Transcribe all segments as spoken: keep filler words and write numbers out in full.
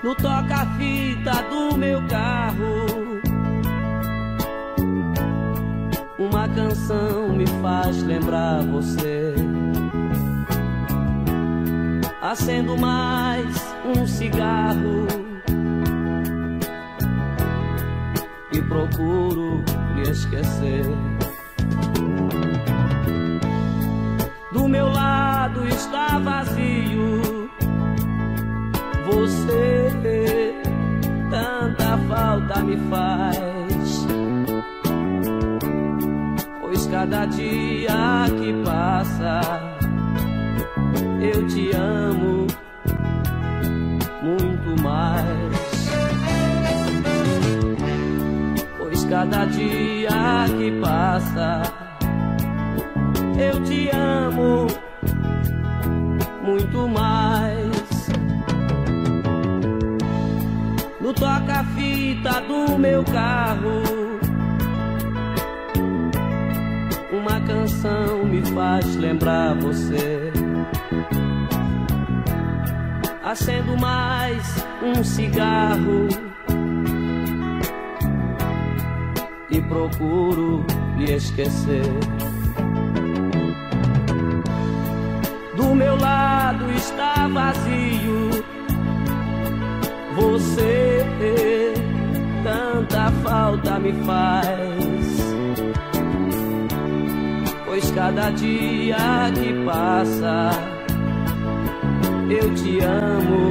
no toca-fita do meu carro. Uma canção me faz lembrar você. Acendo mais um cigarro e procuro lhe esquecer. Do meu lado está vazio. Você tanta falta me faz, pois cada dia que passa eu te amo muito mais. Pois cada dia que passa eu te amo muito mais. No toca-fita do meu carro, uma canção me faz lembrar você. Acendo mais um cigarro e procuro lhe esquecer. Do meu lado está vazio. Você tanta falta me faz, pois cada dia que passa eu te amo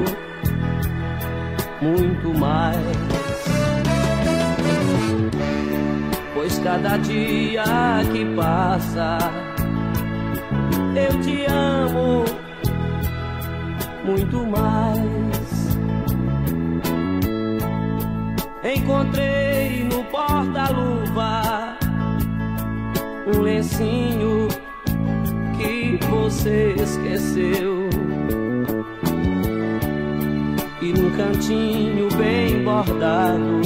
muito mais. Pois cada dia que passa eu te amo muito mais. Encontrei no porta-luva um lencinho que você esqueceu, e num cantinho bem bordado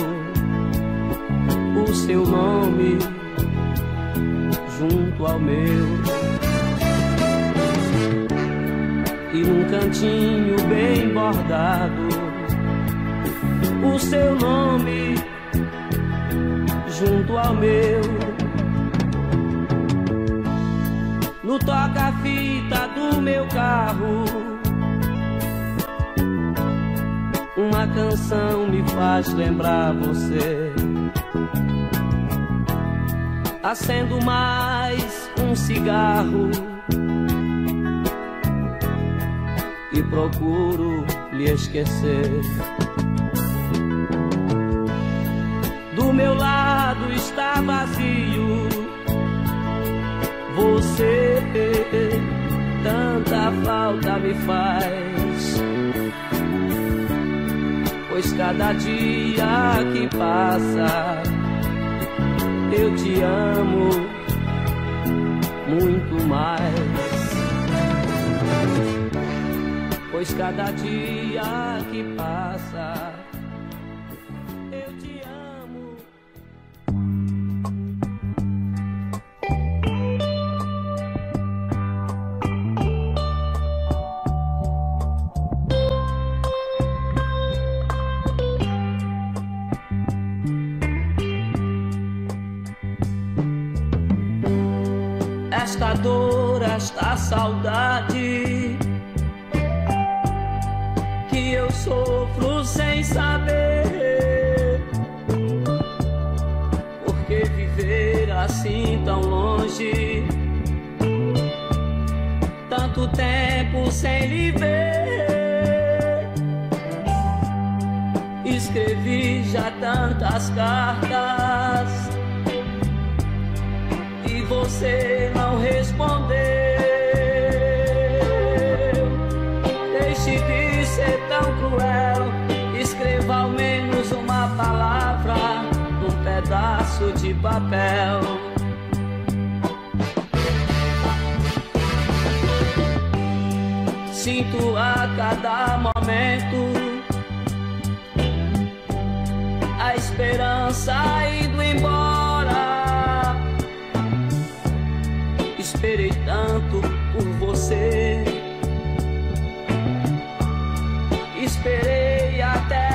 o seu nome junto ao meu. E num cantinho bem bordado o seu nome junto ao meu. No toca-fita do meu carro, uma canção me faz lembrar você. Acendo mais um cigarro e procuro lhe esquecer. Do meu lado está vazio. Você tanta falta me faz, pois cada dia que passa eu te amo muito mais. Pois cada dia que passa eu te amo. Esta dor, esta saudade que eu sofro sem saber, por que viver assim tão longe, tanto tempo sem lhe ver. Escrevi já tantas cartas e você não respondeu. Deixe de ser tão cruel, escreva ao menos uma palavra num pedaço de papel. Sinto a cada momento a esperança indo embora. Esperei tanto por você, esperei até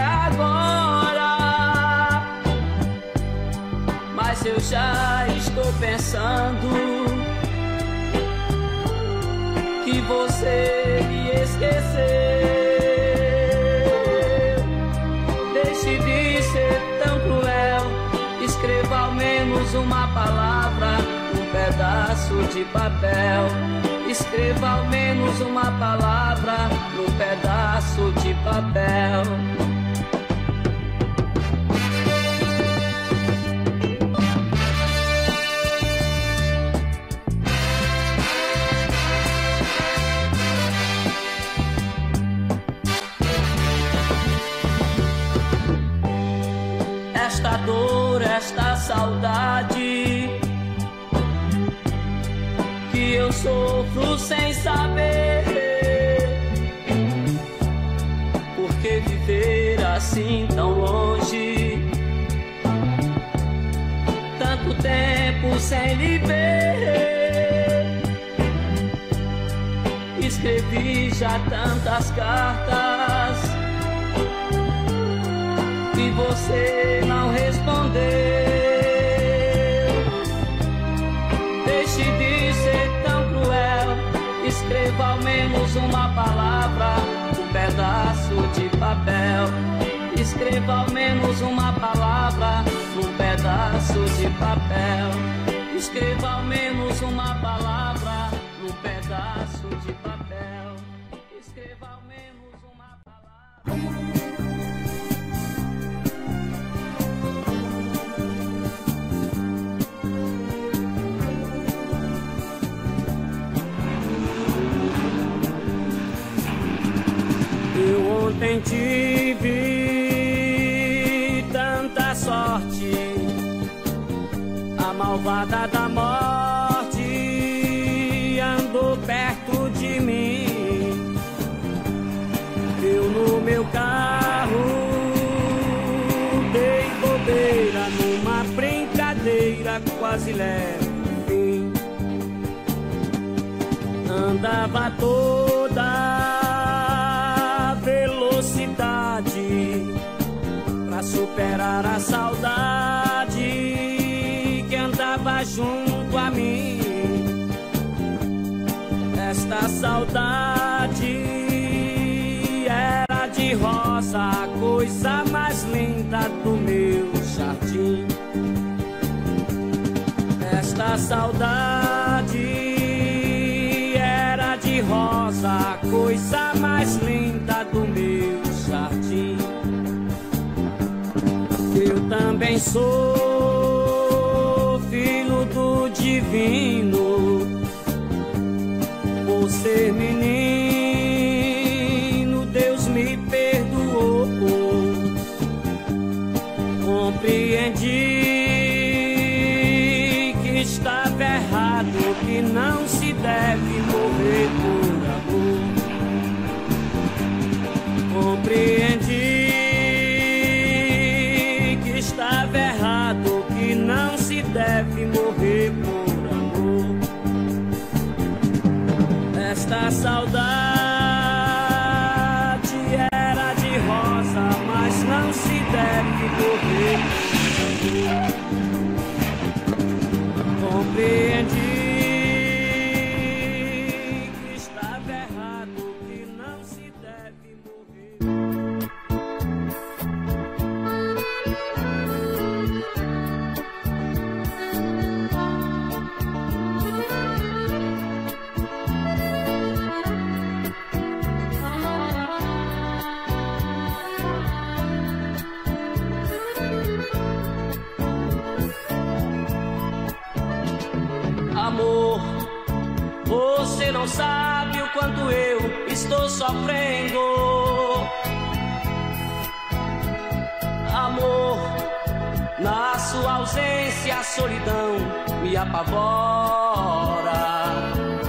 eu já estou pensando que você me esqueceu. Deixe de ser tão cruel, escreva ao menos uma palavra num pedaço de papel. Escreva ao menos uma palavra num pedaço de papel. Esta dor, esta saudade que eu sofro sem saber por que viver assim tão longe, tanto tempo sem lhe ver. Escrevi já tantas cartas e você não respondeu. Deixe de ser tão cruel, escreva ao menos uma palavra num pedaço de papel. Escreva ao menos uma palavra num pedaço de papel. Escreva ao menos uma palavra num pedaço de papel. Escreva ao menos uma palavra. Eu ontem tive tanta sorte, a malvada da morte andou perto de mim. Eu no meu carro dei bobeira numa brincadeira, quase leve o fim. Andava toda velocidade pra superar a saudade que andava junto a mim. Esta saudade era de rosa, a coisa mais linda do meu jardim. Esta saudade era de rosa, a coisa mais linda do meu jardim. Eu também sou filho do divino, por ser menino Deus me perdoou. Compreendi que estava errado, que não se deve morrer por amor. Compreendi que estava errado, que não se deve morrer por amor. Esta saudade era de rosa, mas não se deve morrer por amor. Compreendi que estava errado, que não se deve morrer. Amor, você não sabe o quanto eu estou sofrendo. Amor, na sua ausência a solidão me apavora.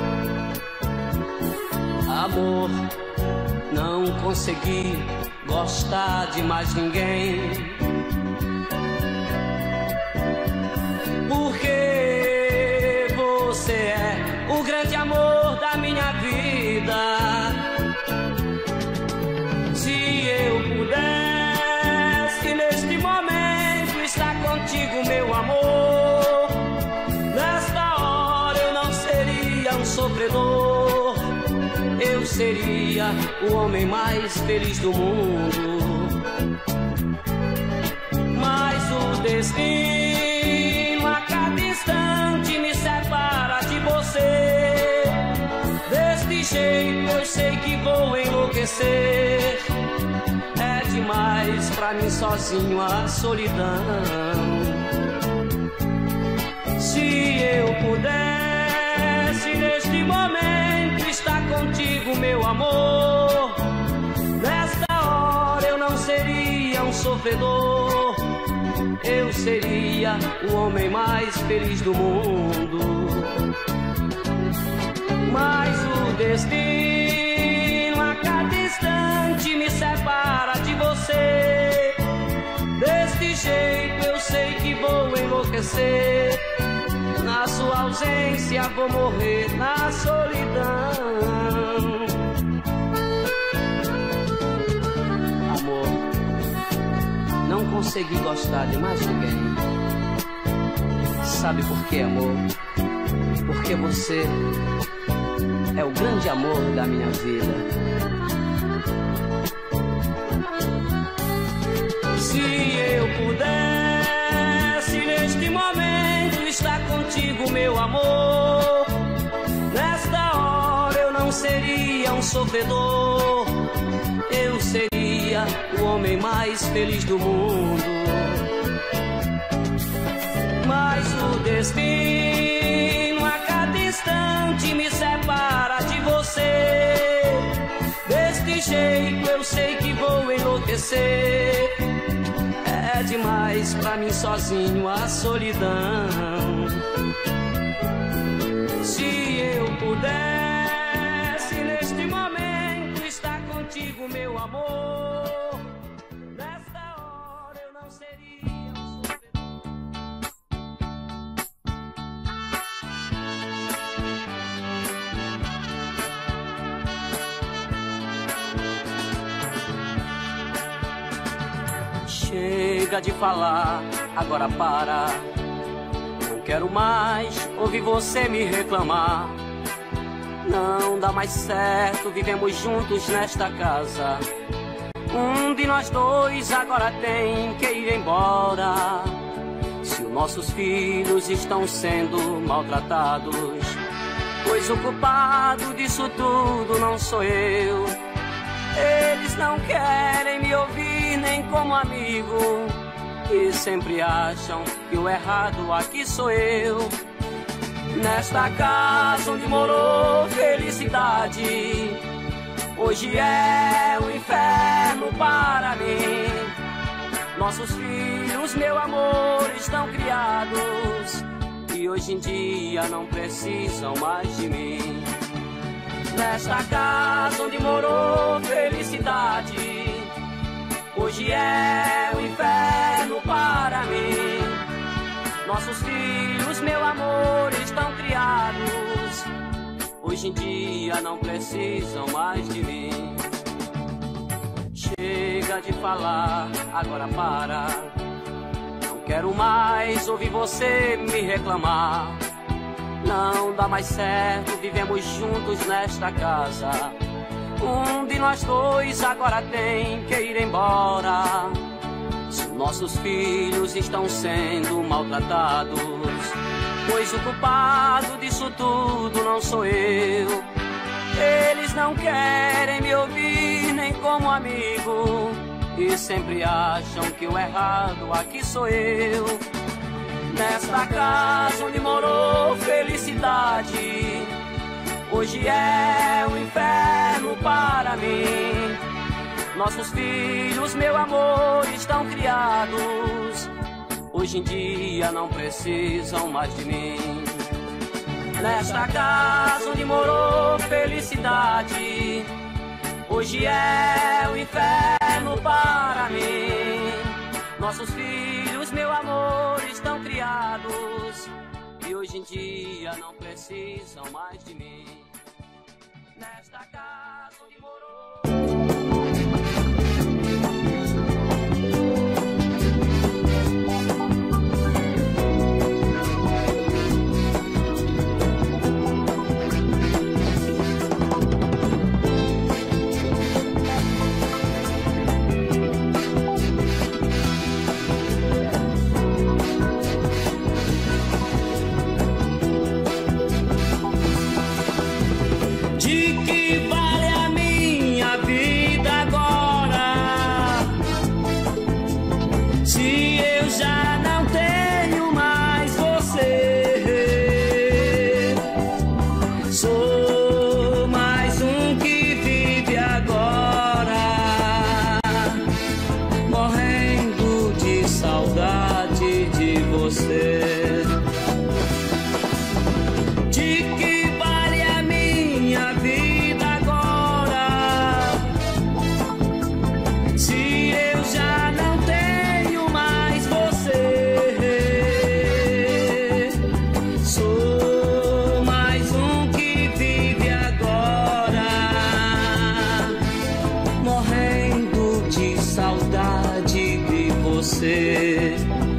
Amor, não consegui gostar de mais ninguém. Porque você é o grande amor da minha vida. Se eu pudesse neste momento estar contigo, meu amor, seria o homem mais feliz do mundo. Mas o destino a cada instante me separa de você. Deste jeito eu sei que vou enlouquecer. É demais pra mim sozinho a solidão. Se eu pudesse neste momento estar contigo, meu amor, nesta hora eu não seria um sofredor. Eu seria o homem mais feliz do mundo. Mas o destino a cada instante me separa de você. Deste jeito eu sei que vou enlouquecer. Na sua ausência vou morrer na solidão. Amor, não consegui gostar de mais ninguém. Sabe por quê, amor? Porque você é o grande amor da minha vida. Se eu pudesse neste momento estar contigo, meu amor, nesta hora eu não seria um sofredor. Eu seria o homem mais feliz do mundo. Mas o destino a cada instante me separa de você. Deste jeito eu sei que vou enlouquecer. É demais pra mim sozinho a solidão. Se eu pudesse neste momento estar contigo, meu amor, nesta hora eu não seria um sofredor. Chega de falar, agora para. Não quero mais ouvir você me reclamar. Não dá mais certo, vivemos juntos nesta casa. Um de nós dois agora tem que ir embora. Se os nossos filhos estão sendo maltratados, pois o culpado disso tudo não sou eu. Eles não querem me ouvir nem como amigo, e sempre acham que o errado aqui sou eu. Nesta casa onde morou felicidade, hoje é um inferno para mim. Nossos filhos, meu amor, estão criados e hoje em dia não precisam mais de mim. Nesta casa onde morou felicidade, hoje é um inferno para mim. Nossos filhos, meu amor, estão criados, hoje em dia não precisam mais de mim. Chega de falar, agora para. Não quero mais ouvir você me reclamar. Não dá mais certo, vivemos juntos nesta casa. Um de nós dois agora tem que ir embora. Se nossos filhos estão sendo maltratados, pois o culpado disso tudo não sou eu. Eles não querem me ouvir nem como amigo, e sempre acham que o errado aqui sou eu. Nesta casa onde morou felicidade, hoje é um inferno para mim. Nossos filhos, meu amor, estão criados, hoje em dia não precisam mais de mim. Nesta casa onde morou felicidade, hoje é um inferno para mim. Nossos filhos, meu amor, estão criados e hoje em dia não precisam mais de mim. Nesta casa onde morou... você.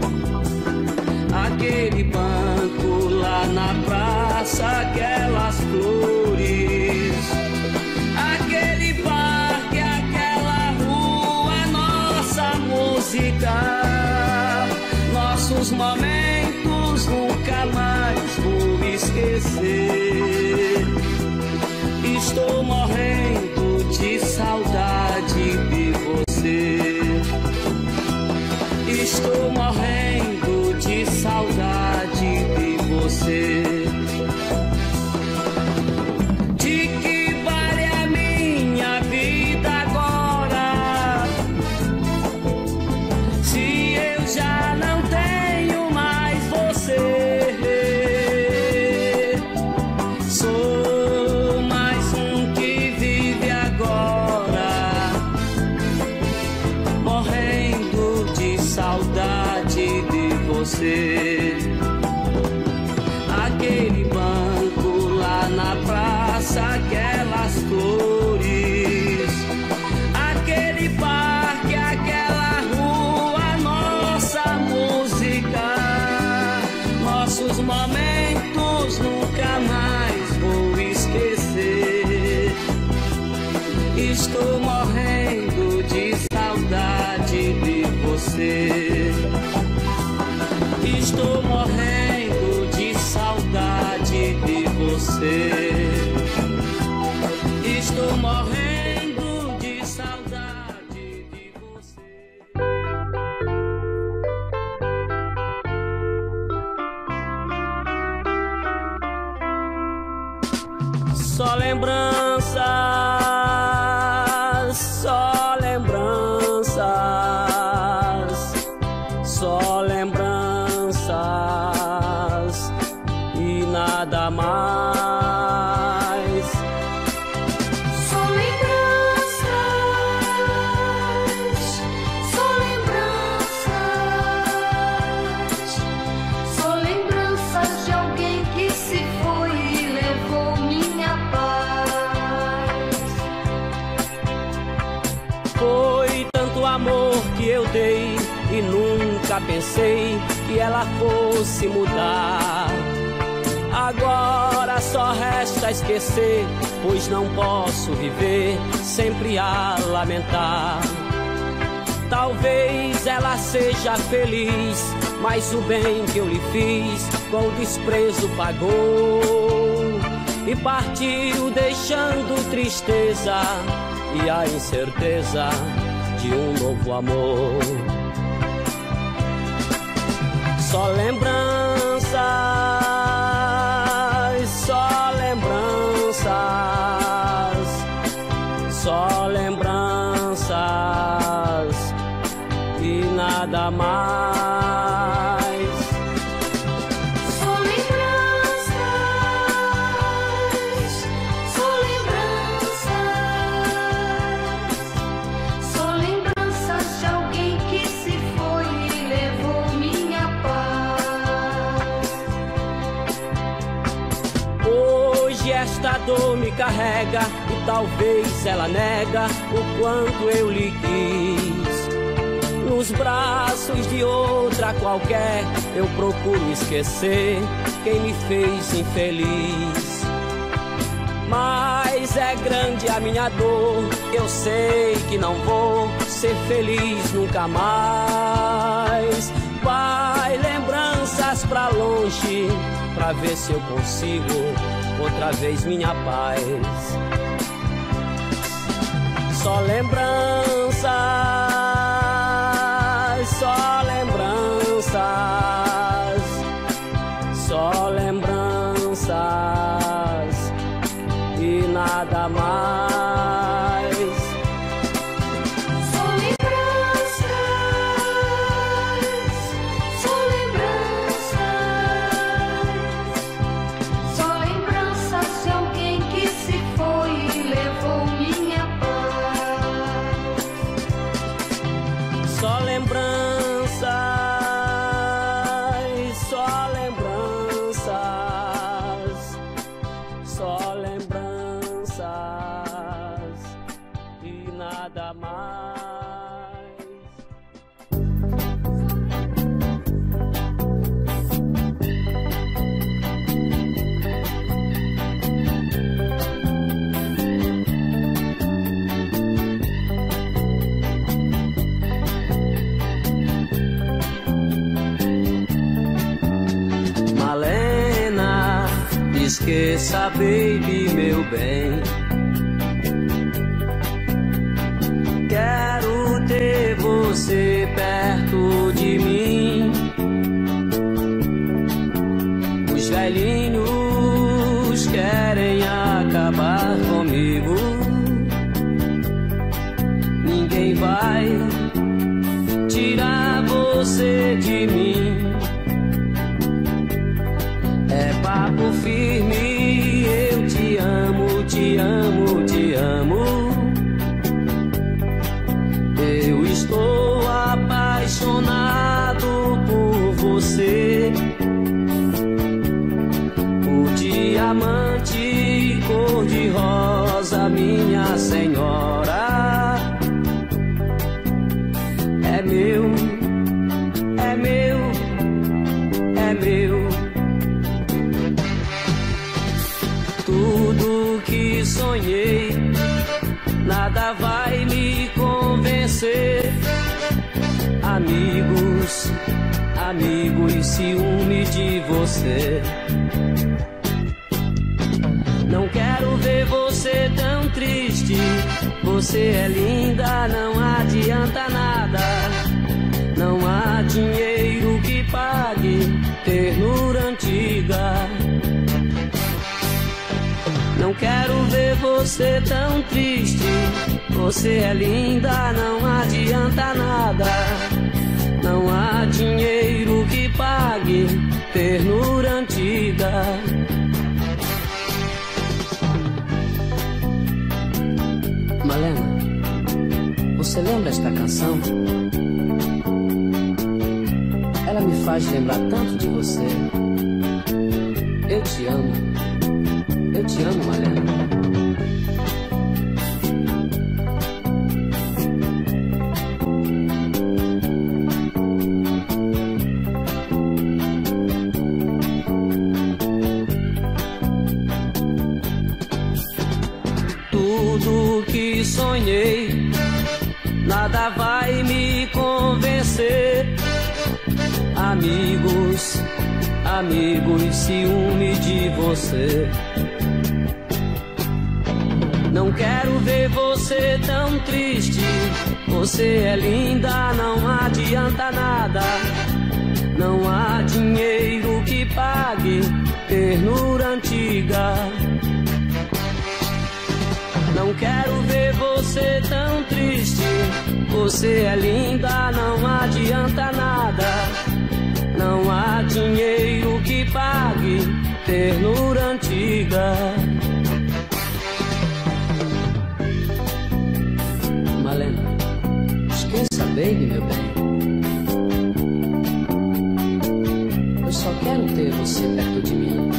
Aquele banco lá na praça, aquelas flores, aquele parque, aquela rua, nossa música, nossos momentos nunca mais vou esquecer. Estou morrendo de saudade de você. Estou morrendo de saudade de você. De que vale a minha vida agora, se eu já não tenho mais você? Sou mais um que vive agora, morrendo de saudade de você. Aquele banco lá na praça, aquelas flores, aquele parque, aquela rua, nossa música, nossos momentos nunca mais vou esquecer. Estou morrendo de saudade de você. Estou morrendo de saudade de você. Estou morrendo de saudade de você. Só lembranças, só lembranças, só lembranças e nada mais. Só lembranças, só lembranças, só lembranças de alguém que se foi e levou minha paz. Foi tanto amor que eu dei e nunca pensei que ela fosse mudar. Agora só resta esquecer, pois não posso viver sempre a lamentar. Talvez ela seja feliz, mas o bem que eu lhe fiz com desprezo pagou e partiu deixando tristeza e a incerteza de um novo amor. Só lembranças, só lembranças, só lembranças e nada mais. Só lembranças, só lembranças, só lembranças de alguém que se foi e levou minha paz. Hoje esta dor me carrega e talvez ela nega o quanto eu lhe quis. Nos braços de outra qualquer eu procuro esquecer quem me fez infeliz. Mas é grande a minha dor, eu sei que não vou ser feliz nunca mais. Vai lembranças pra longe, pra ver se eu consigo outra vez minha paz. Só lembranças, só lembranças, só lembranças e nada mais. Só lembranças, só lembranças, só lembranças de alguém que se foi e levou minha paz. Só lembranças, só lembranças, só lembranças e nada mais. esqueça, baby, meu bem. Quero ter você perto de mim. Os velhinhos querem acabar comigo. Ninguém vai tirar você de mim. É papo firme, eu te amo, te amo, te amo. Eu estou apaixonado por você. O diamante cor-de-rosa, minha senhora, é meu, é meu, é meu. Tudo que sonhei, nada vai me convencer. Amigos, amigos, ciúme de você. Não quero ver você tão triste. Você é linda, não adianta nada. Não há dinheiro que pague ternura antiga. Não quero ver você tão triste. Você é linda, não adianta nada. Não há dinheiro que pague ternura antiga. Malena, você lembra esta canção? Ela me faz lembrar tanto de você. Eu te amo. Eu te amo, Malena. Tudo que sonhei, nada vai me convencer. Amigos, amigos, ciúme de você. Não quero ver você tão triste. Você é linda, não adianta nada. Não há dinheiro que pague ternura antiga. Não quero ver você tão triste. Você é linda, não adianta nada. Não há dinheiro que pague ternura antiga. Malena, esqueça, baby, meu bem. Eu só quero ter você perto de mim.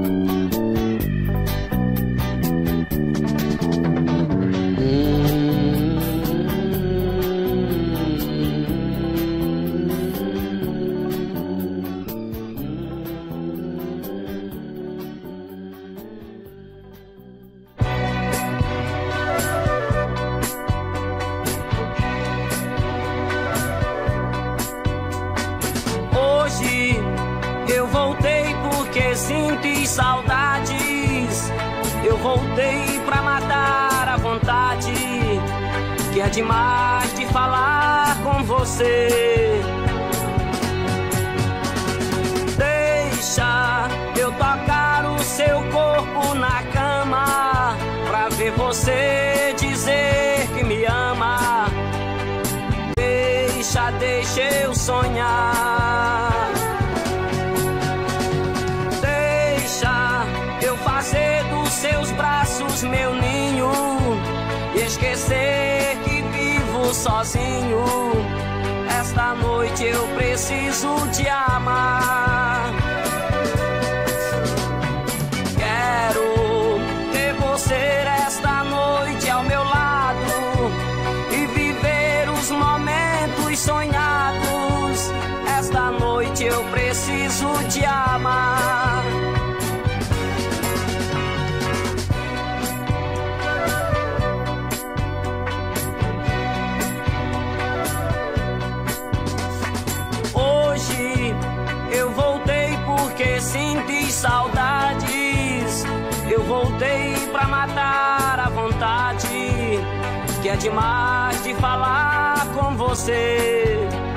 Eu voltei porque senti saudades. Eu voltei pra matar a vontade, que é demais de falar com você. Deixa eu tocar o seu corpo na cama, pra ver você dizer que me ama. Deixa, deixa eu sonhar. Eu fazer dos seus braços meu ninho e esquecer que vivo sozinho. Esta noite eu preciso te amar. Quero ter você esta noite ao meu lado e viver os momentos sonhados. Esta noite eu preciso te amar. Eu voltei demais de falar com você.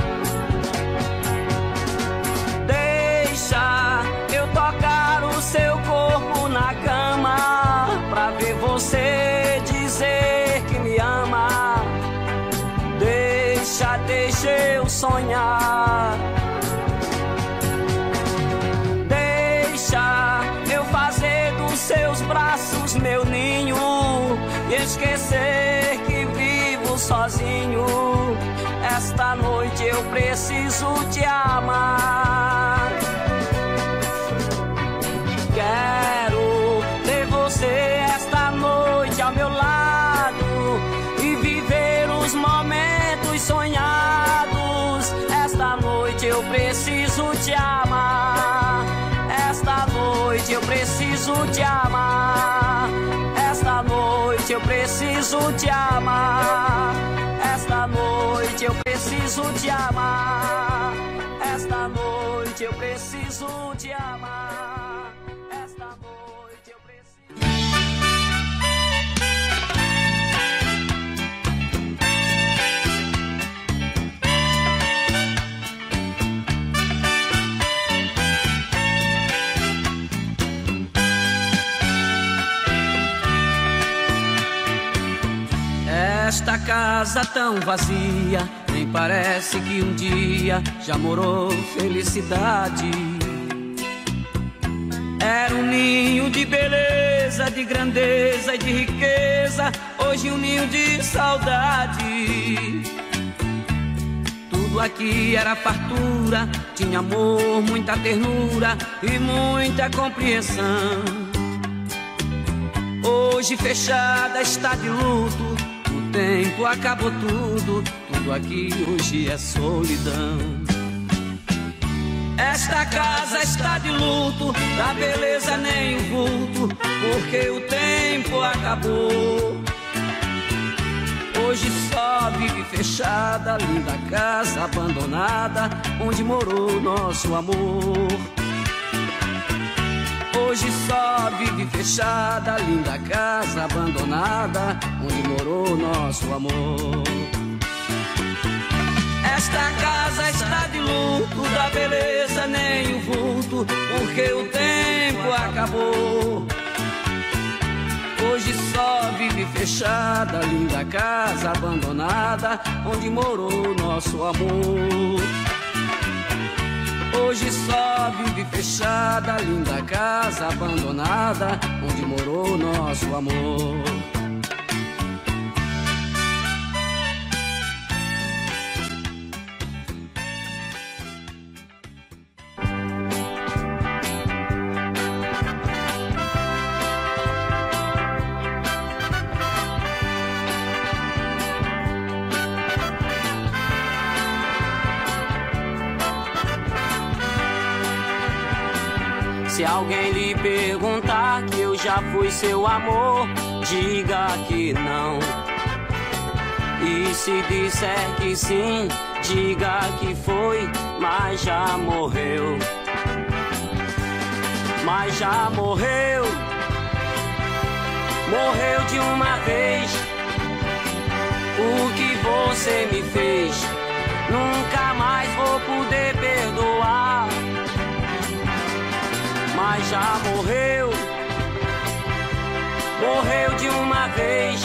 Deixa eu tocar o seu corpo na cama, pra ver você dizer que me ama. Deixa, deixa eu sonhar. Deixa eu fazer dos seus braços meu ninho e esquecer que vivo sozinho. Esta noite eu preciso te amar. Quero ter você esta noite ao meu lado e viver os momentos sonhados. Esta noite eu preciso te amar. Esta noite eu preciso te amar. Esta noite eu preciso te amar. Esta noite eu preciso te amar. Esta noite eu preciso te amar. Esta noite eu preciso. Esta casa tão vazia, nem parece que um dia já morou felicidade. Era um ninho de beleza, de grandeza e de riqueza, hoje um ninho de saudade. Tudo aqui era fartura, tinha amor, muita ternura e muita compreensão. Hoje fechada está de luto, o tempo acabou tudo, tudo aqui hoje é solidão. Esta casa está de luto, da beleza nem o vulto, porque o tempo acabou. Hoje só vive fechada, linda casa abandonada, onde morou nosso amor. Hoje só vive fechada, linda casa abandonada, onde morou nosso amor. Esta casa está de luto, da beleza nem o vulto, porque o tempo acabou. Hoje só vive fechada, linda casa abandonada, onde morou nosso amor. Hoje só vive fechada, linda casa abandonada, onde morou nosso amor. Se alguém lhe perguntar que eu já fui seu amor, diga que não. E se disser que sim, diga que foi, mas já morreu. Mas já morreu. Morreu de uma vez. O que você me fez, nunca mais vou poder perdoar. Mas já morreu, morreu de uma vez.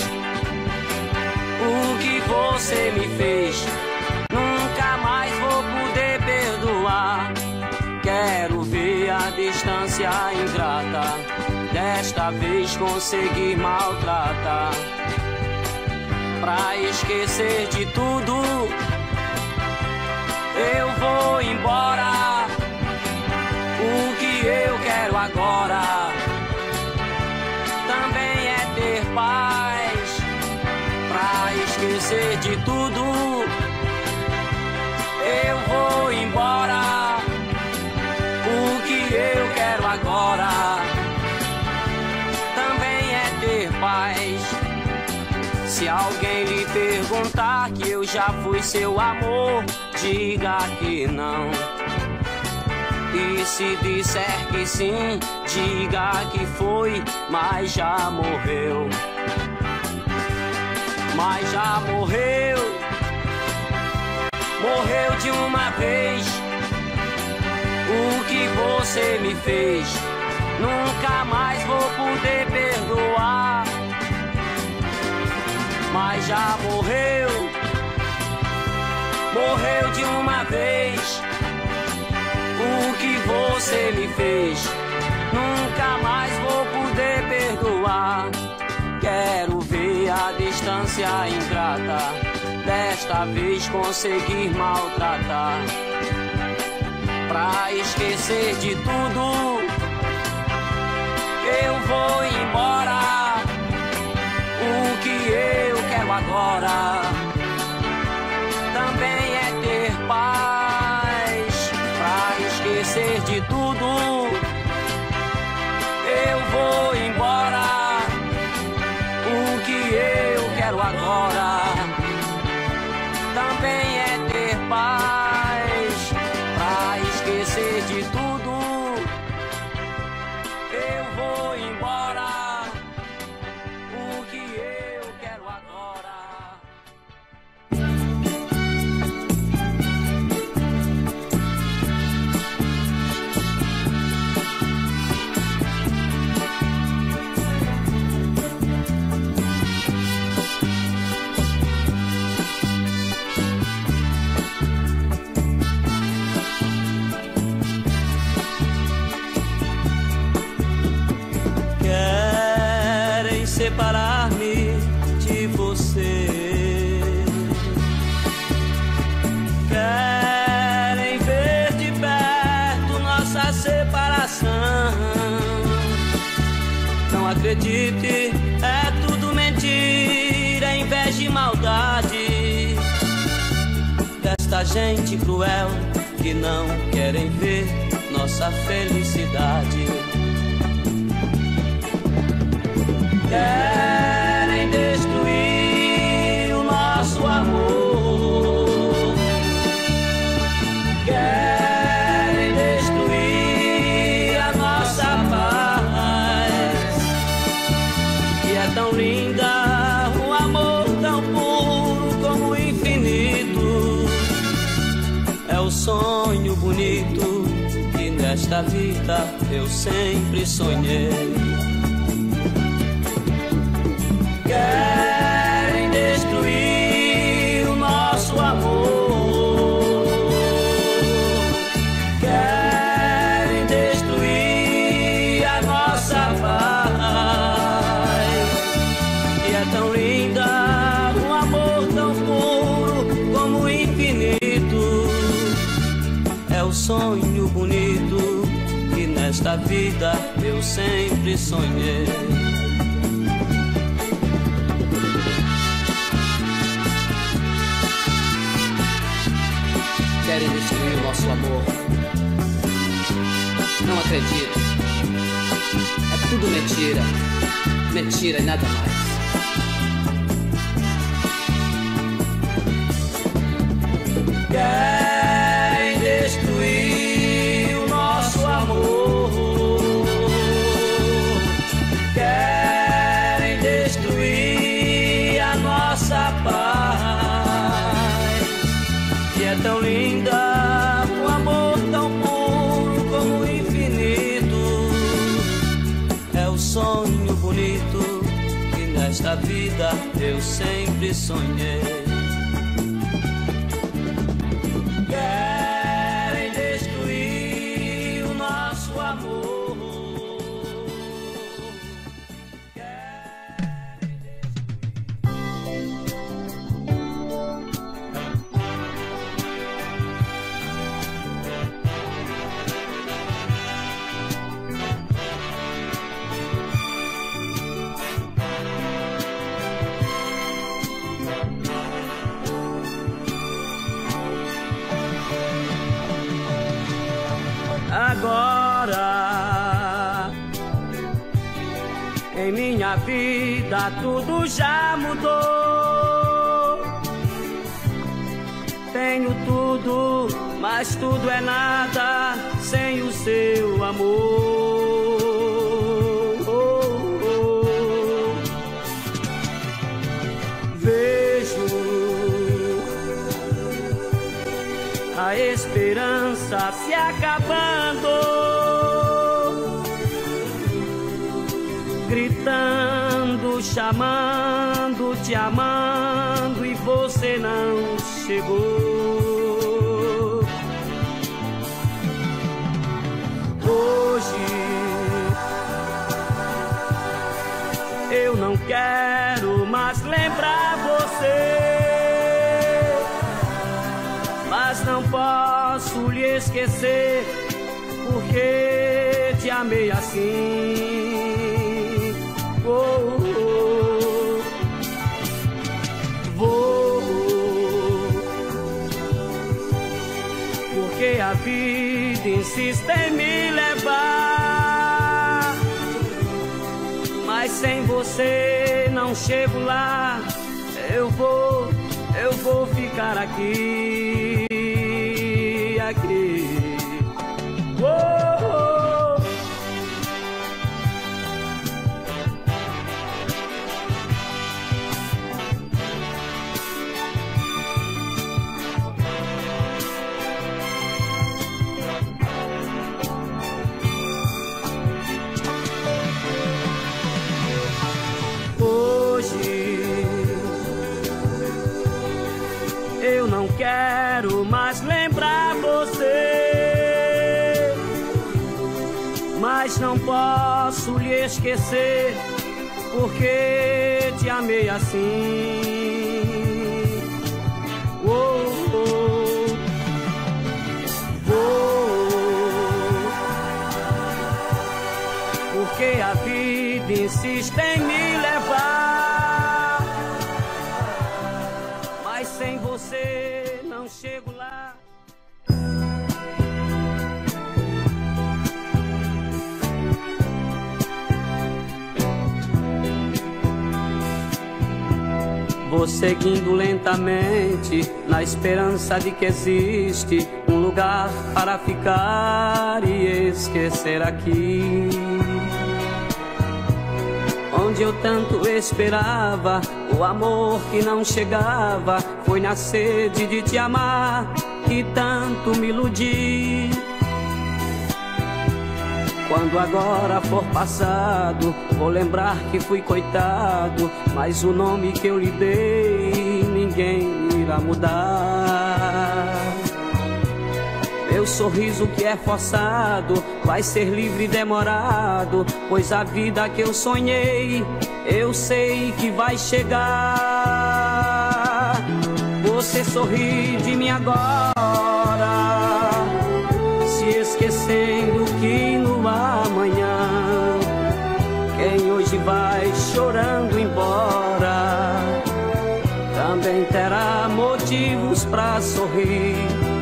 O que você me fez, nunca mais vou poder perdoar. Quero ver a distância ingrata, desta vez conseguir maltratar. Pra esquecer de tudo, eu vou embora. O que eu quero agora também é ter paz. Pra esquecer de tudo, eu vou embora. O que eu quero agora também é ter paz. Se alguém lhe perguntar que eu já fui seu amor, diga que não. E se disser que sim, diga que foi, mas já morreu. mas já morreu, morreu de uma vez. O que você me fez, nunca mais vou poder perdoar. Mas já morreu, morreu de uma vez. O que você me fez, nunca mais vou poder perdoar. Quero ver a distância ingrata desta vez conseguir maltratar. Pra esquecer de tudo, eu vou embora. O que eu quero agora também é ter paz. Pra esquecer de tudo, eu vou embora. O que eu quero agora também é ter paz. Pra esquecer de tudo, eu vou embora. O que eu quero agora. Separar-me de você, querem ver de perto nossa separação. Não acredite, é tudo mentira, inveja e maldade desta gente cruel que não querem ver nossa felicidade. Querem destruir o nosso amor, querem destruir a nossa paz, que é tão linda, um amor tão puro como o infinito. É o sonho bonito que nesta vida eu sempre sonhei. Querem destruir o nosso amor, querem destruir a nossa paz, que é tão linda, um amor tão puro como o infinito. É o sonho bonito que nesta vida eu sempre sonhei. Querem destruir o nosso amor. Não acredito. É tudo mentira. Mentira e nada mais. Querem destruir o nosso amor. Querem destruir a nossa paz, que é tão linda, um amor tão puro como o infinito. É o sonho bonito que nesta vida eu sempre sonhei. Querem destruir o nosso amor. Agora em minha vida tudo já mudou. Tenho tudo, mas tudo é nada sem o seu amor. Oh, oh. Vê a esperança se acabando, gritando, chamando, te amando e você não chegou. Hoje eu não quero mais lembrar você, mas não posso lhe esquecer, porque te amei assim. Oh, oh, vou, porque a vida insiste em me levar, mas sem você não chego lá. Eu vou, eu vou ficar aqui, aqui. Oh, oh. Eu não quero mais lembrar você, mas não posso lhe esquecer, porque te amei assim. Oh, oh, oh, porque a vida insiste em me levar, mas sem você não chego lá. Vou seguindo lentamente, na esperança de que existe um lugar para ficar e esquecer aqui, onde eu tanto esperava o amor que não chegava. Foi na sede de te amar que tanto me iludi. Quando agora for passado, vou lembrar que fui coitado, mas o nome que eu lhe dei ninguém irá mudar. Meu sorriso que é forçado vai ser livre e demorado, pois a vida que eu sonhei eu sei que vai chegar. Você sorri de mim agora, se esquecendo que no amanhã quem hoje vai chorando embora também terá motivos pra sorrir.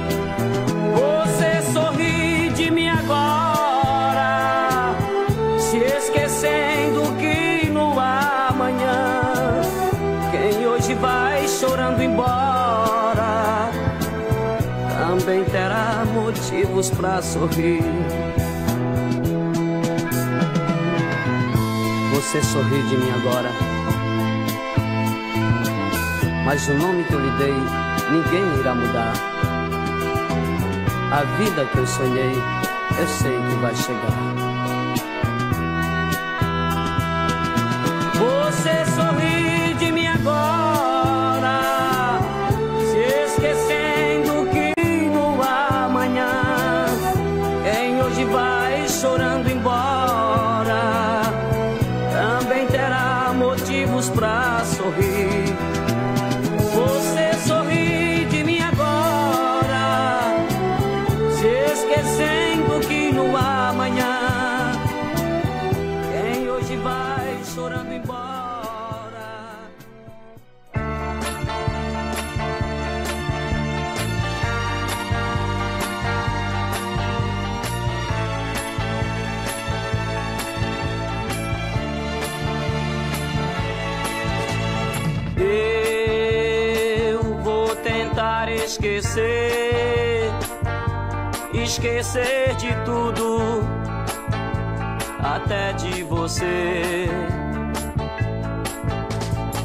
Você sorri de mim agora, se esquecendo que no amanhã quem hoje vai chorando embora também terá motivos pra sorrir. Você sorri de mim agora, mas o nome que eu lhe dei ninguém irá mudar. A vida que eu sonhei eu sei que vai chegar. Você sorri de mim agora, se esquecendo que no amanhã quem hoje vai chorando embora também terá motivos pra sorrir. Você sorri de mim agora, se esquecendo que no amanhã quem hoje vai chorando embora. Esquecer, esquecer de tudo, até de você.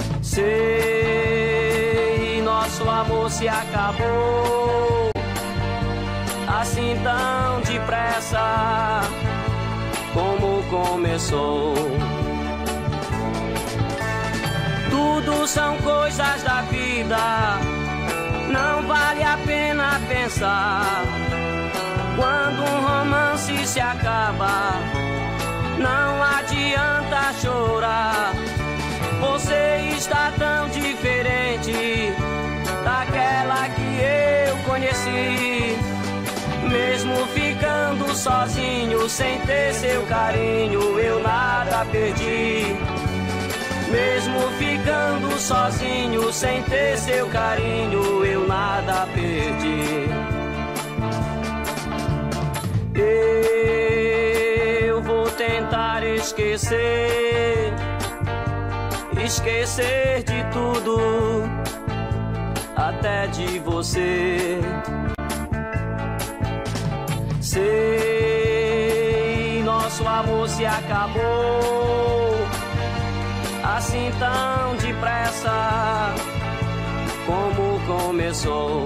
Sei, nosso amor se acabou, assim tão depressa como começou. Tudo são coisas da vida, não vale a pena pensar. Quando um romance se acaba, não adianta chorar. Você está tão diferente daquela que eu conheci. Mesmo ficando sozinho, sem ter seu carinho, eu nada perdi. Mesmo ficando sozinho, sem ter seu carinho, eu nada perdi. Eu vou tentar esquecer, esquecer de tudo, até de você. Sei, nosso amor se acabou assim tão depressa como começou.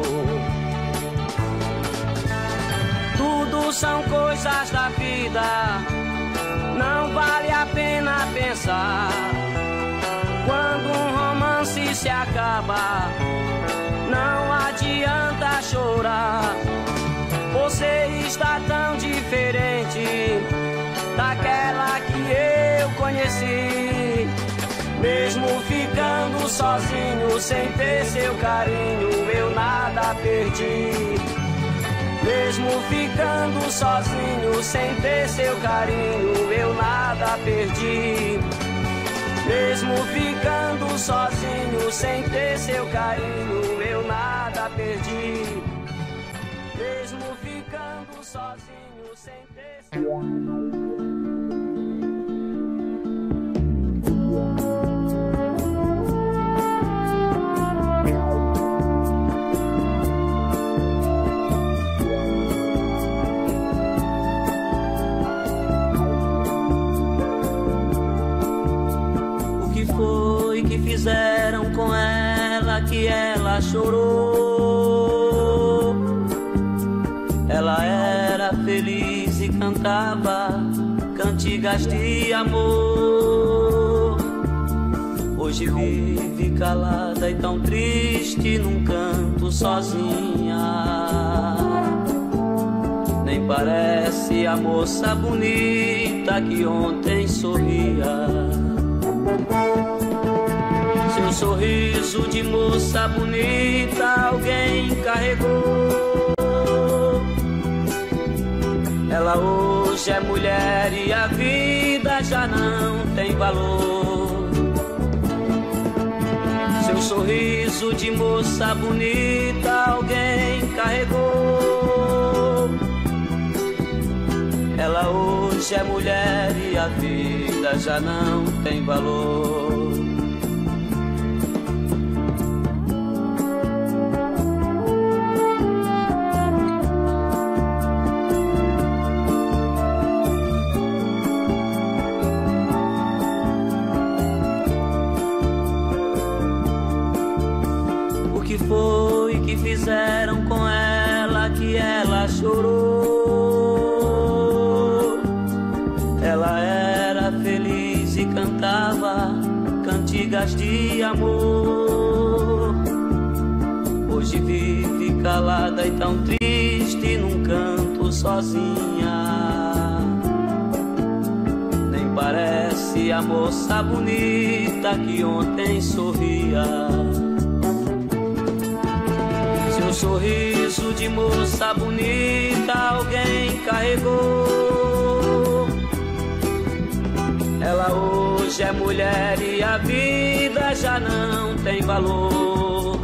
Tudo são coisas da vida, não vale a pena pensar. Quando um romance se acaba, não adianta chorar. Você está tão diferente daquela que eu conheci. Mesmo ficando sozinho, sem ter seu carinho, eu nada perdi. Mesmo ficando sozinho, sem ter seu carinho, eu nada perdi. Mesmo ficando sozinho, sem ter seu carinho, eu nada perdi. Mesmo ficando sozinho, sem ter seu carinho. Foi que fizeram com ela que ela chorou? Ela era feliz e cantava cantigas de amor. Hoje vive calada e tão triste num canto sozinha. Nem parece a moça bonita que ontem sorria. Seu sorriso de moça bonita alguém carregou. Ela hoje é mulher e a vida já não tem valor. Seu sorriso de moça bonita alguém carregou. Ela hoje é mulher e a vida já não tem valor. O que foi que fizeram com ela que ela chorou? Ela era feliz e cantava cantigas de amor. Hoje vive calada e tão triste num canto sozinha. Nem parece a moça bonita que ontem sorria. Seu sorriso de moça bonita alguém carregou. Ela hoje é mulher e a vida já não tem valor.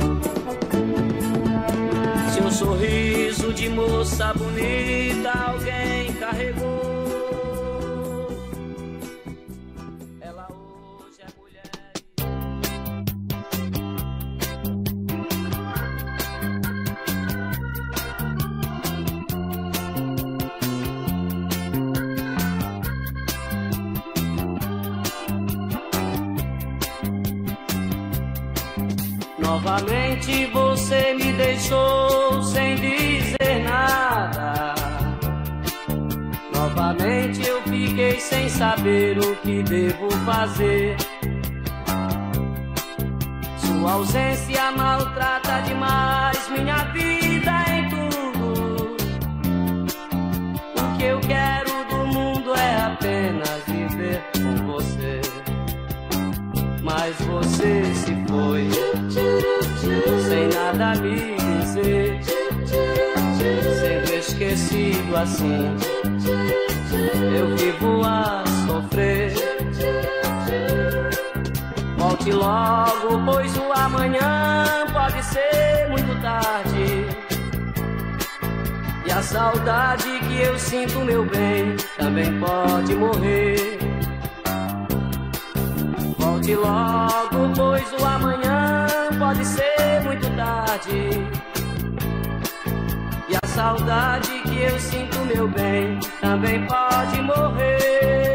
Seu sorriso de moça bonita alguém carregou. Ela hoje é mulher. Novamente você me deixou sem dizer nada. saber o que devo fazer. Sua ausência maltrata demais minha vida em tudo. O que eu quero do mundo é apenas viver com você. Mas você se foi sem nada me dizer, sendo esquecido assim, eu vivo a sofrer. Volte logo, pois o amanhã pode ser muito tarde, e a saudade que eu sinto, meu bem, também pode morrer. Volte logo, pois o amanhã pode ser muito tarde, e a saudade que eu sinto, meu bem, também pode morrer.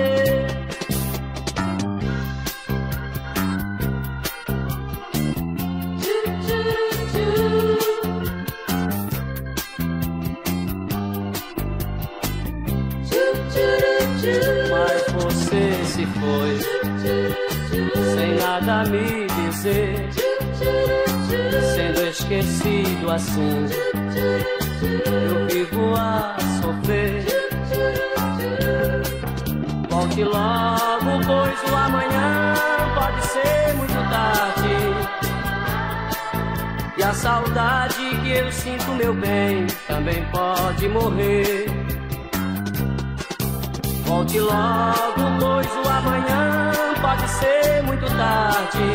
Mas você se foi sem nada me dizer, sendo esquecido assim, eu vivo a sofrer. Volte logo, pois o amanhã pode ser muito tarde, e a saudade que eu sinto, meu bem, também pode morrer. Volte logo, pois o amanhã pode ser muito tarde,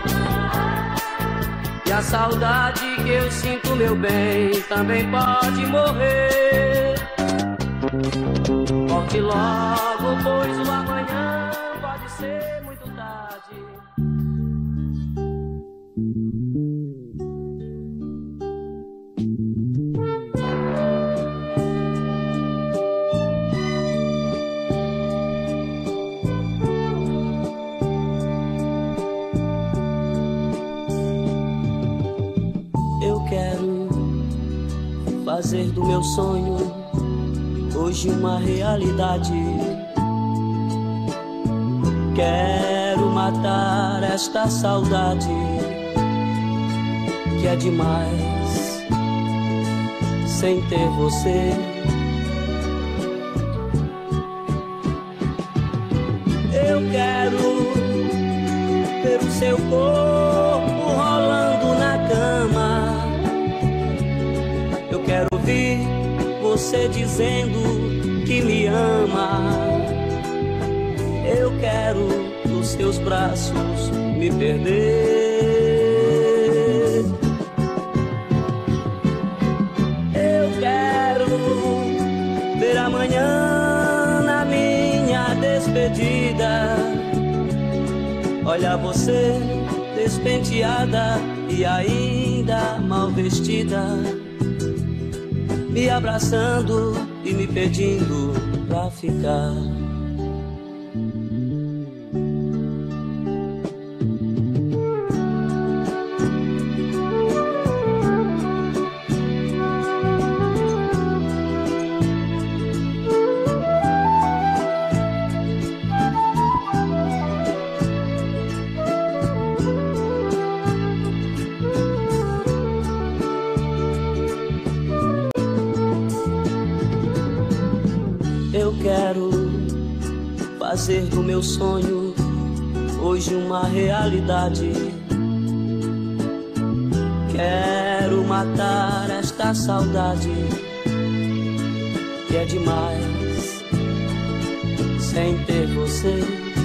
e a saudade que eu sinto, meu bem, também pode morrer. Volte logo, pois o amanhã pode ser muito tarde. Fazer do meu sonho hoje uma realidade. Quero matar esta saudade que é demais sem ter você. Eu quero ver o seu corpo rolando na cama. Eu quero ouvir você dizendo que me ama. Eu quero nos seus braços me perder. Eu quero ver amanhã na minha despedida. Olha você despenteada e ainda mal vestida, me abraçando e me pedindo pra ficar. Eu quero fazer do meu sonho hoje uma realidade. Quero matar esta saudade que é demais sem ter você.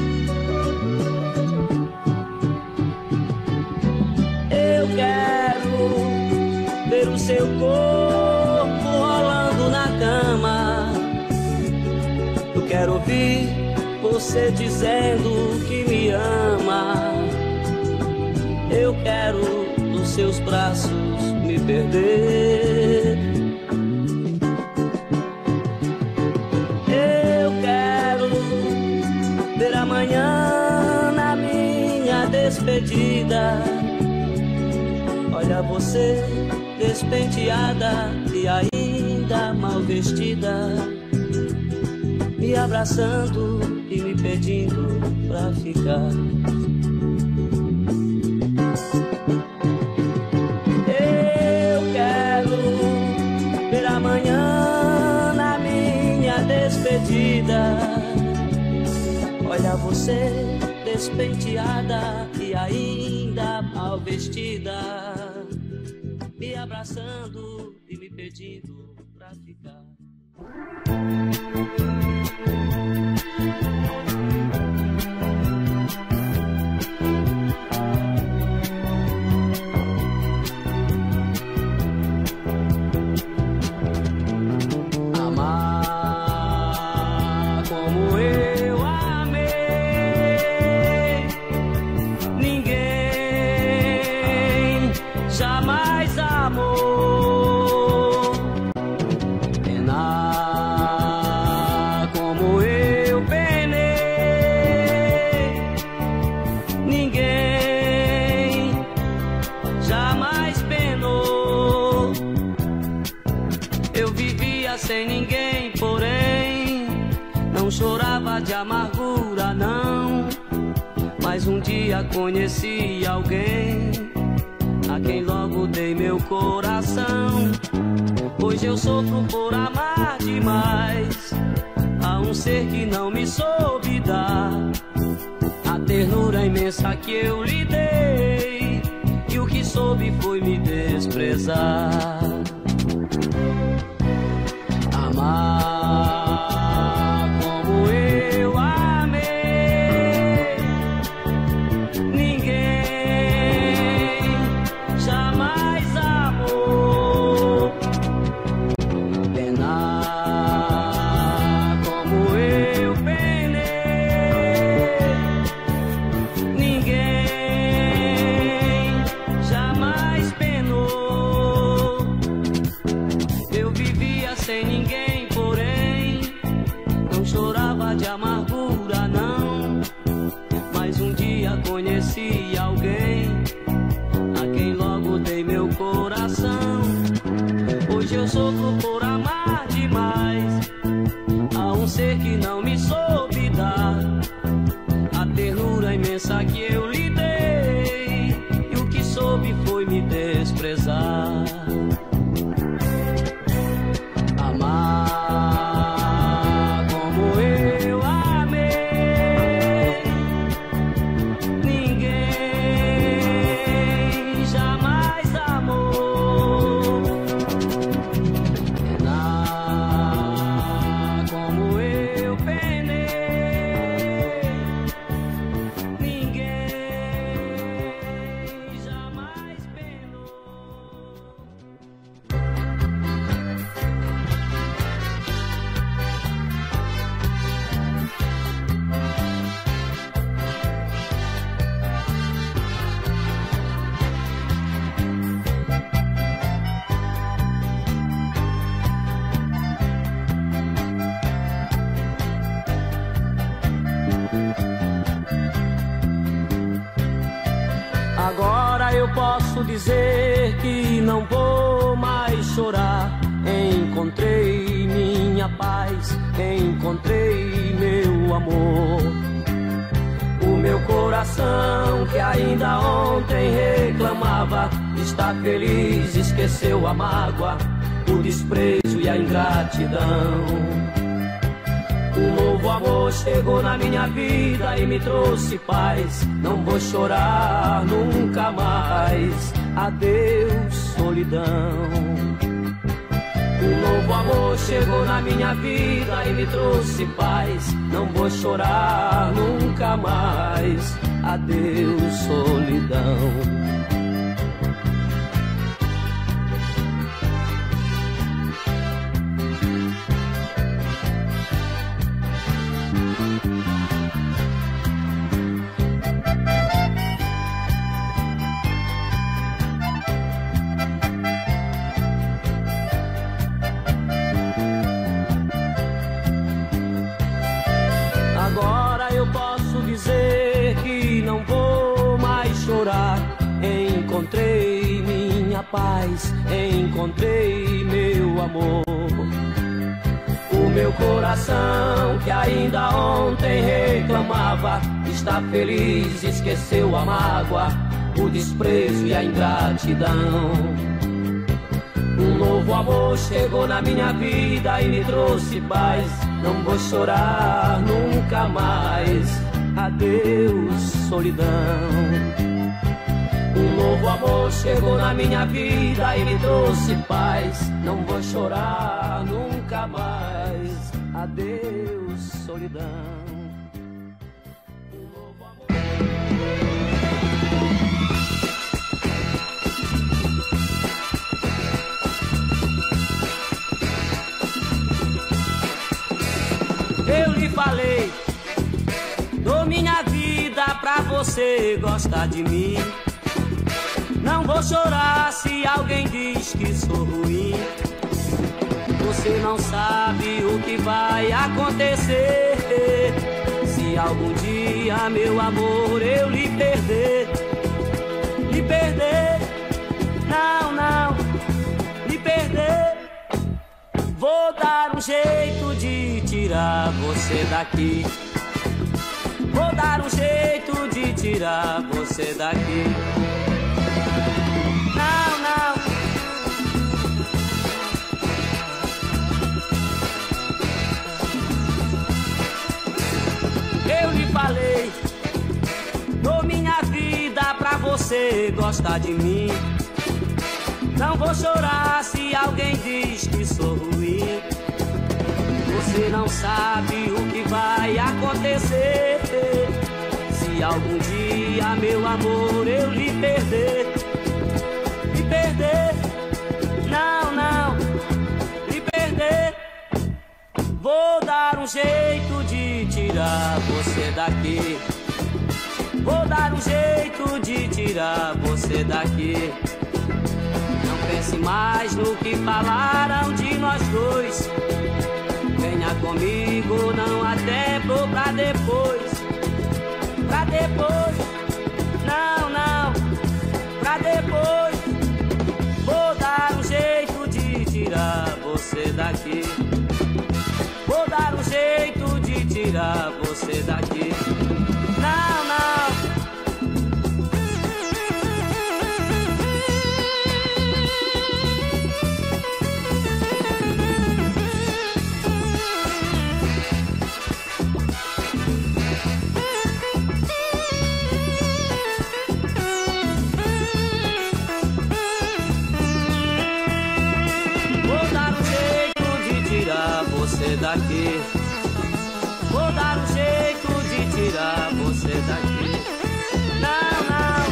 Eu quero ver o seu corpo rolando na cama. Eu quero ouvir você dizendo que me ama. Eu quero nos seus braços me perder. Eu quero ver amanhã na minha despedida. Olha você despenteada e ainda mal vestida, me me abraçando e me pedindo pra ficar. Eu quero ver amanhã na minha despedida. Olha você despenteada e ainda mal vestida, me abraçando e me pedindo pra ficar. Amar como eu amei, ninguém jamais amou. Penar como eu penei, ninguém jamais penou. Eu vivia sem ninguém, porém não chorava de amargura, não. Mas um dia conheci alguém a quem logo dei meu coração. Hoje eu sofro por amar demais a um ser que não me soube dar a ternura imensa que eu lhe dei, e o que soube foi me desprezar. Amar como eu amei, ninguém jamais amou. Penar como eu penei, ninguém jamais penou. Eu vivia sem ninguém, porém não chorava de amargura, não. Mas um dia conheci alguém a quem logo dei meu coração. Hoje eu sofro por amar demais a um ser que não me soube dar a ternura imensa que eu lhe dei, e o que soube foi me desprezar. Amar como eu amei, ninguém jamais amou. Penar como eu penei, ninguém jamais penou. Agora eu posso dizer que não vou mais chorar. Encontrei minha paz, encontrei meu amor. O meu coração que ainda ontem reclamava está feliz, esqueceu a mágoa, o desprezo e a ingratidão. Um novo amor chegou na minha vida e me trouxe paz. Não vou chorar nunca mais. Adeus, solidão. Um novo amor chegou na minha vida e me trouxe paz. Não vou chorar nunca mais. Adeus, solidão. Agora eu posso dizer que não vou mais chorar. Encontrei minha paz, encontrei meu amor. O meu coração, que ainda ontem reclamava, está feliz, esqueceu a mágoa, o desprezo e a ingratidão. Um novo amor chegou na minha vida e me trouxe paz. Não vou chorar nunca mais. Adeus, solidão. Um novo amor chegou na minha vida e me trouxe paz. Não vou chorar nunca mais. Adeus, solidão. Um novo amor. Eu lhe falei, dou minha vida pra você gostar de mim. Não vou chorar se alguém diz que sou ruim. Você não sabe o que vai acontecer se algum dia, meu amor, eu lhe perder. Lhe perder, não, não, lhe perder. Vou dar um jeito de tirar você daqui. Vou dar um jeito de tirar você daqui. Não, não. Eu lhe falei, dou minha vida pra você gostar de mim. Não vou chorar se alguém diz que sou ruim. Você não sabe o que vai acontecer se algum dia, meu amor, eu lhe perder. Lhe perder, não, não, lhe perder. Vou dar um jeito de tirar você daqui. Vou dar um jeito de tirar você daqui. Não pense mais no que falaram de nós dois. Venha comigo, não há tempo pra depois. Pra depois, não, não, pra depois. Vou dar um jeito de tirar você daqui. Vou dar um jeito de tirar você daqui. Não, não. Daqui. Vou dar um jeito de tirar você daqui. Não, não,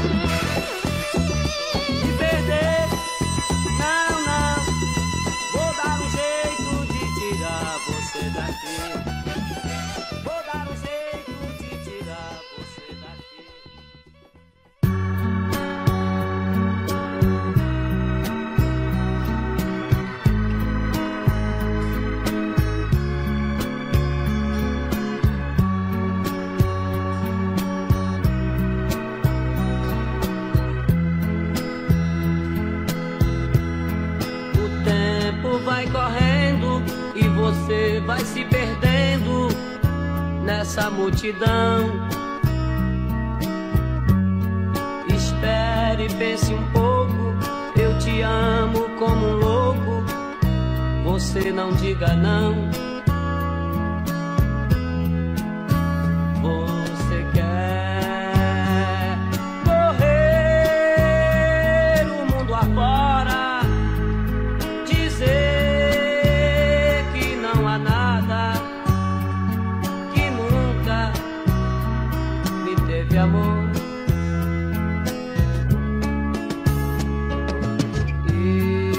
de perder. Não, não. Vou dar um jeito de tirar você daqui. Vou dar um jeito de tirar você daqui. Vai correndo e você vai se perdendo nessa multidão. Espere, pense um pouco, eu te amo como um louco. Você não diga não. Você quer correr o mundo afora, amor, e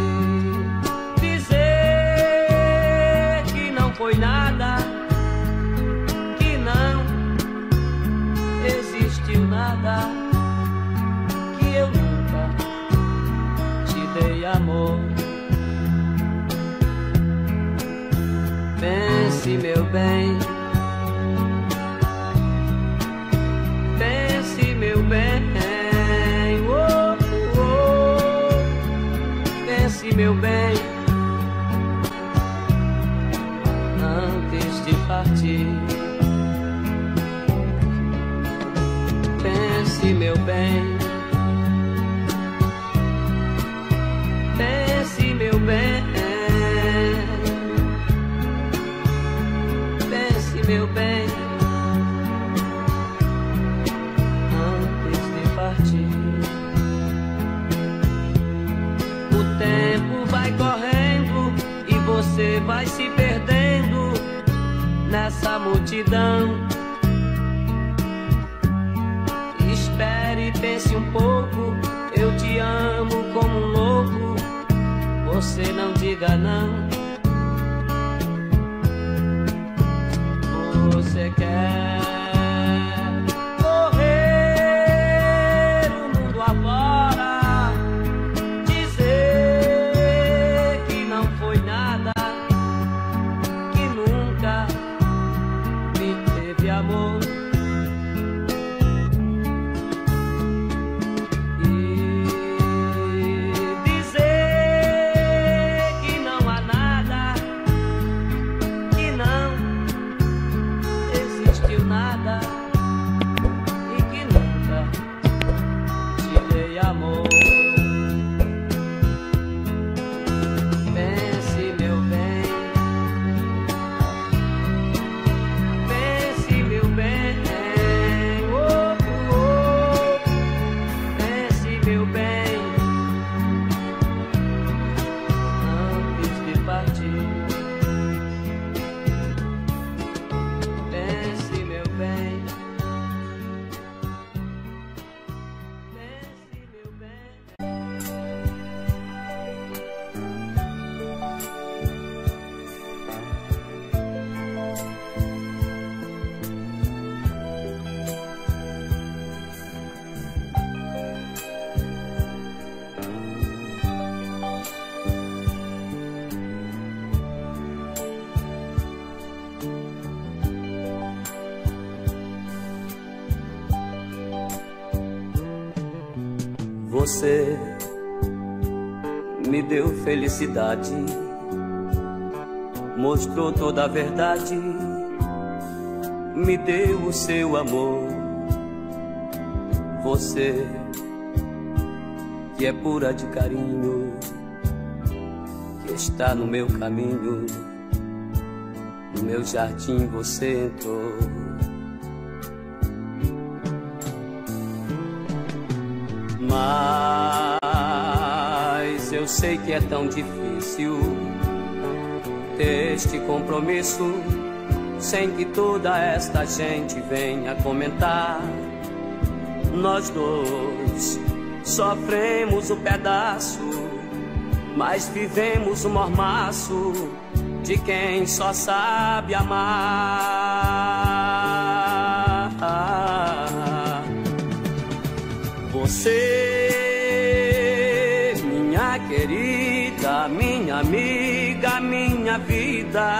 dizer que não foi nada, que não existiu nada, que eu nunca te dei amor. Pense, meu bem, meu bem, oh, oh, pense, meu bem, partir. Pense, meu bem, pense, meu bem, pense, meu bem, antes de partir. O tempo vai correndo e você vai se perdendo nessa multidão. Espere e pense um pouco, eu te amo como um louco, você não diga não. Você quer correr o mundo afora, dizer que não foi nada, que nunca me teve amor. Você me deu felicidade, mostrou toda a verdade, me deu o seu amor. Você que é pura de carinho, que está no meu caminho, no meu jardim você entrou. Mas eu sei que é tão difícil ter este compromisso sem que toda esta gente venha comentar. Nós dois sofremos um pedaço, mas vivemos um mormaço de quem só sabe amar. Você, minha querida, minha amiga, minha vida.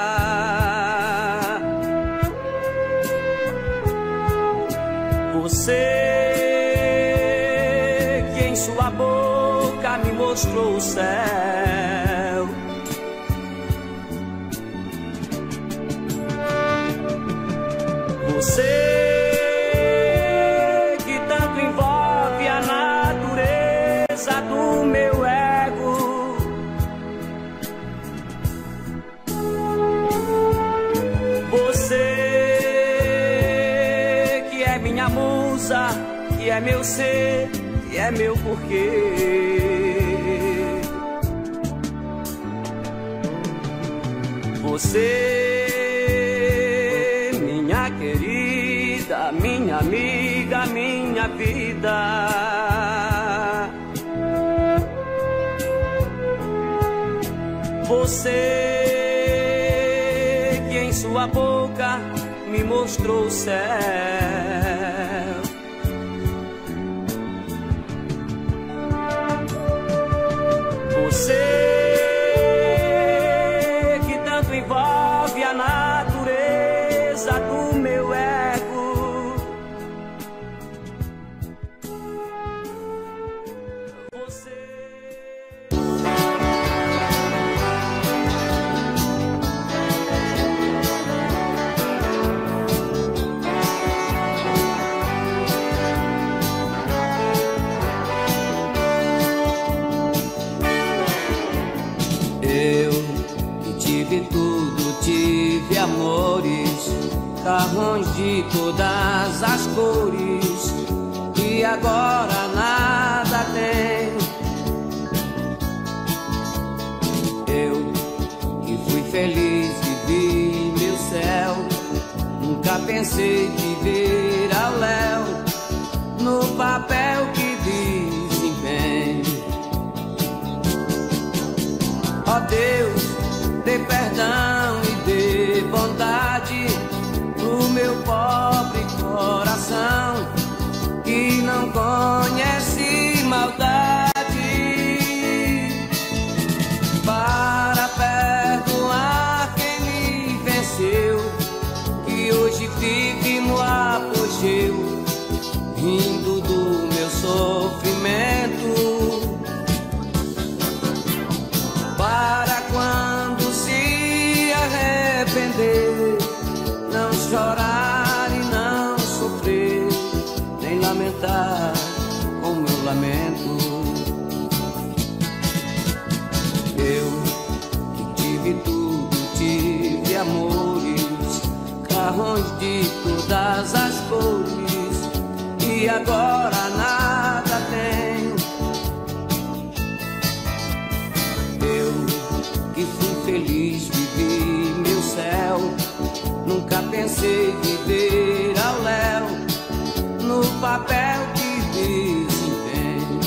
Você que em sua boca me mostrou o céu. Você do meu ego. Você que é minha musa, que é meu ser, que é meu porquê. Você, minha querida, minha amiga, minha vida. Você que em sua boca me mostrou o céu. Você que tanto envolve a natureza do meu ego. Você tive tudo, tive amores, carrões de todas as cores, e agora nada tem. Eu que fui feliz, vivi meu céu, nunca pensei viver ao léu, no papel que desempenho. Ó Deus, dê perdão e dê bondade pro meu pobre coração, que não conhece maldade, para perdoar quem me venceu, que hoje vive no apogeu, rindo do meu sofrimento, para quando se arrepender, não chorar e não sofrer, nem lamentar como eu lamento. Eu que tive tudo, tive amores, carrões de todas as cores, e agora nada tenho. Eu que fui feliz, vivi meu céu, nunca pensei viver ao léu, no papel que desempenho.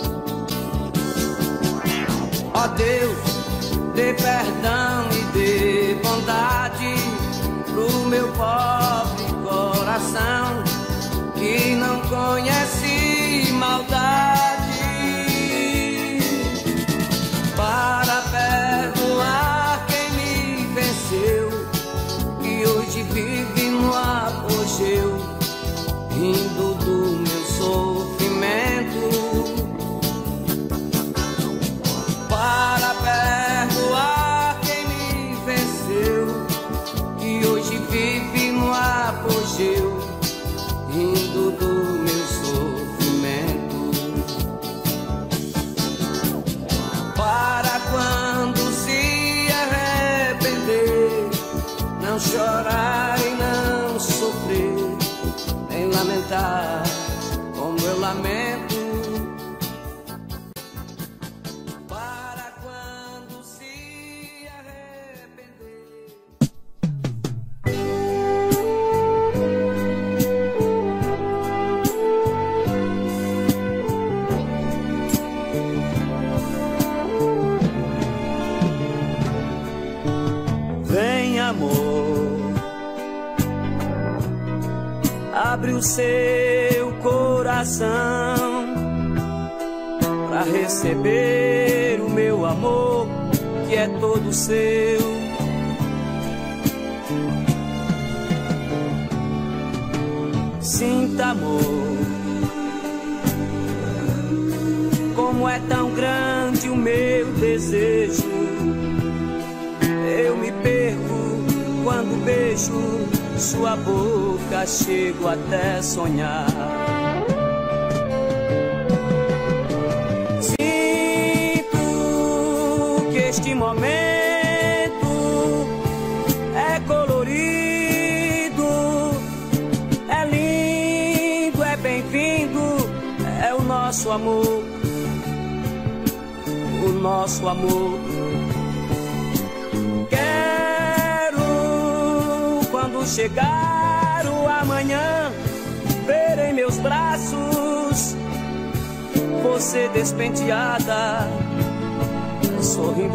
Ó Deus, dê perdão e dê bondade pro meu pobre coração, que não conhece maldade, para perdoar quem me venceu, que hoje vive no apogeu, rindo do meu sofrimento, para perdoar quem me venceu, que hoje vive no apogeu, rindo do meu sofrimento, para quando se arrepender, não chorar e não sofrer, nem lamentar como eu lamento, para quando se arrepender. Vem, amor, abre o seu coração pra receber o meu amor, que é todo seu. Sinta, amor, como é tão grande o meu desejo. Eu me perco quando beijo sua boca, chego até sonhar. Sinto que este momento é colorido, é lindo, é bem-vindo, é o nosso amor, o nosso amor. Quando chegar o amanhã, ver em meus braços você despenteada, sorrindo